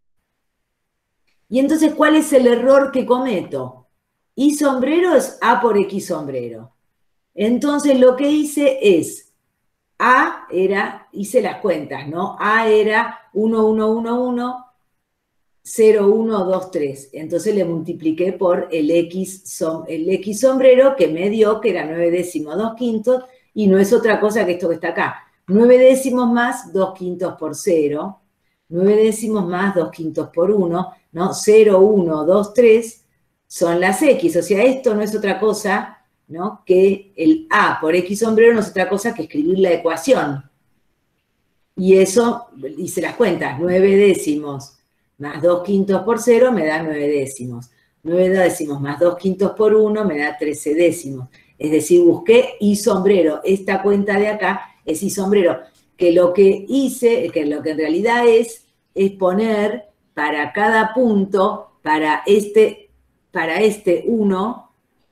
A: Y entonces, ¿cuál es el error que cometo? Y sombrero es A por X sombrero. Entonces, lo que hice es, A era, hice las cuentas, ¿no? A era uno, uno, uno, uno, cero, uno, dos, tres. Entonces le multipliqué por el X, som, el X sombrero que me dio, que era nueve décimos, dos quintos, y no es otra cosa que esto que está acá. nueve décimos más dos quintos por cero, nueve décimos más dos quintos por uno, ¿no? cero, uno, dos, tres son las X. O sea, esto no es otra cosa, ¿no? Que el A por X sombrero no es otra cosa que escribir la ecuación. Y eso, hice las cuentas, nueve décimos más dos quintos por cero me da nueve décimos. nueve décimos más dos quintos por uno me da trece décimos. Es decir, busqué Y sombrero. Esta cuenta de acá es Y sombrero. Que lo que hice, que lo que en realidad es, es poner para cada punto, para este para este uno,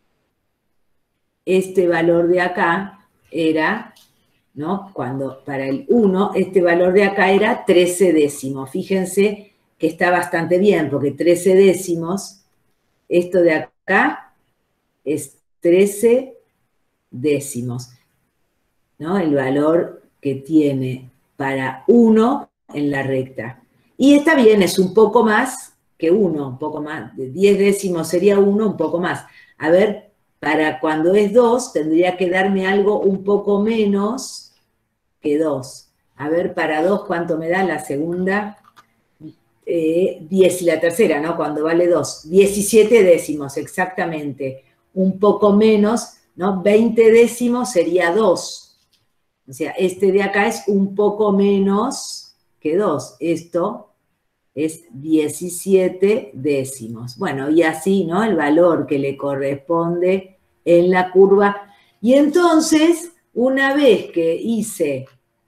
A: este valor de acá era, ¿no? Cuando para el uno, este valor de acá era trece décimos. Fíjense que está bastante bien, porque trece décimos, esto de acá es trece décimos, ¿no? El valor que tiene para uno en la recta. Y está bien, es un poco más que uno, un poco más. De diez décimos sería uno, un poco más. A ver, para cuando es dos, tendría que darme algo un poco menos que dos. A ver, para dos, ¿cuánto me da la segunda? Eh, diez y la tercera, ¿no? Cuando vale dos. diecisiete décimos, exactamente. Un poco menos, ¿no? veinte décimos sería dos. O sea, este de acá es un poco menos que dos. Esto es diecisiete décimos. Bueno, y así, ¿no? El valor que le corresponde en la curva. Y entonces, una vez que hice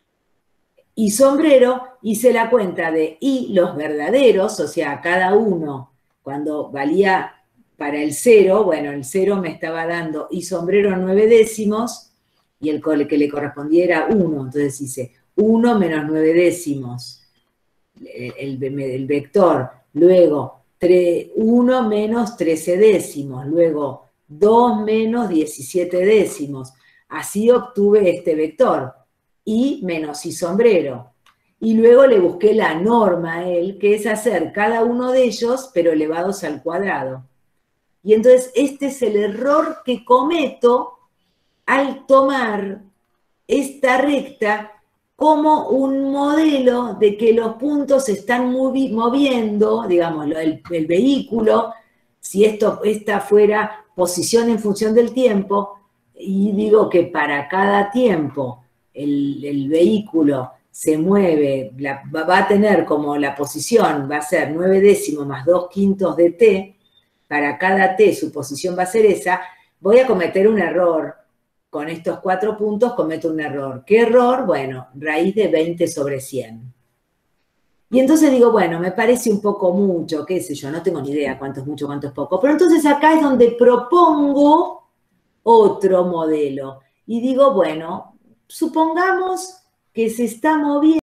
A: y sombrero, hice la cuenta de y los verdaderos, o sea, cada uno, cuando valía para el cero, bueno, el cero me estaba dando y sombrero nueve décimos, y el que le correspondía era uno, entonces hice uno menos nueve décimos, el, el, el vector, luego uno menos trece décimos, luego dos menos diecisiete décimos, así obtuve este vector, y menos y sombrero. Y luego le busqué la norma a él, que es hacer cada uno de ellos, pero elevados al cuadrado. Y entonces este es el error que cometo al tomar esta recta como un modelo de que los puntos se están moviendo, digamos, el, el vehículo, si esto, esta fuera posición en función del tiempo, y digo que para cada tiempo el, el vehículo se mueve, la, va a tener como la posición, va a ser nueve décimos más dos quintos de t, para cada t su posición va a ser esa, voy a cometer un error. Con estos cuatro puntos cometo un error. ¿Qué error? Bueno, raíz de veinte sobre cien. Y entonces digo, bueno, me parece un poco mucho, qué sé yo, no tengo ni idea cuánto es mucho, cuánto es poco. Pero entonces acá es donde propongo otro modelo. Y digo, bueno, supongamos que se está moviendo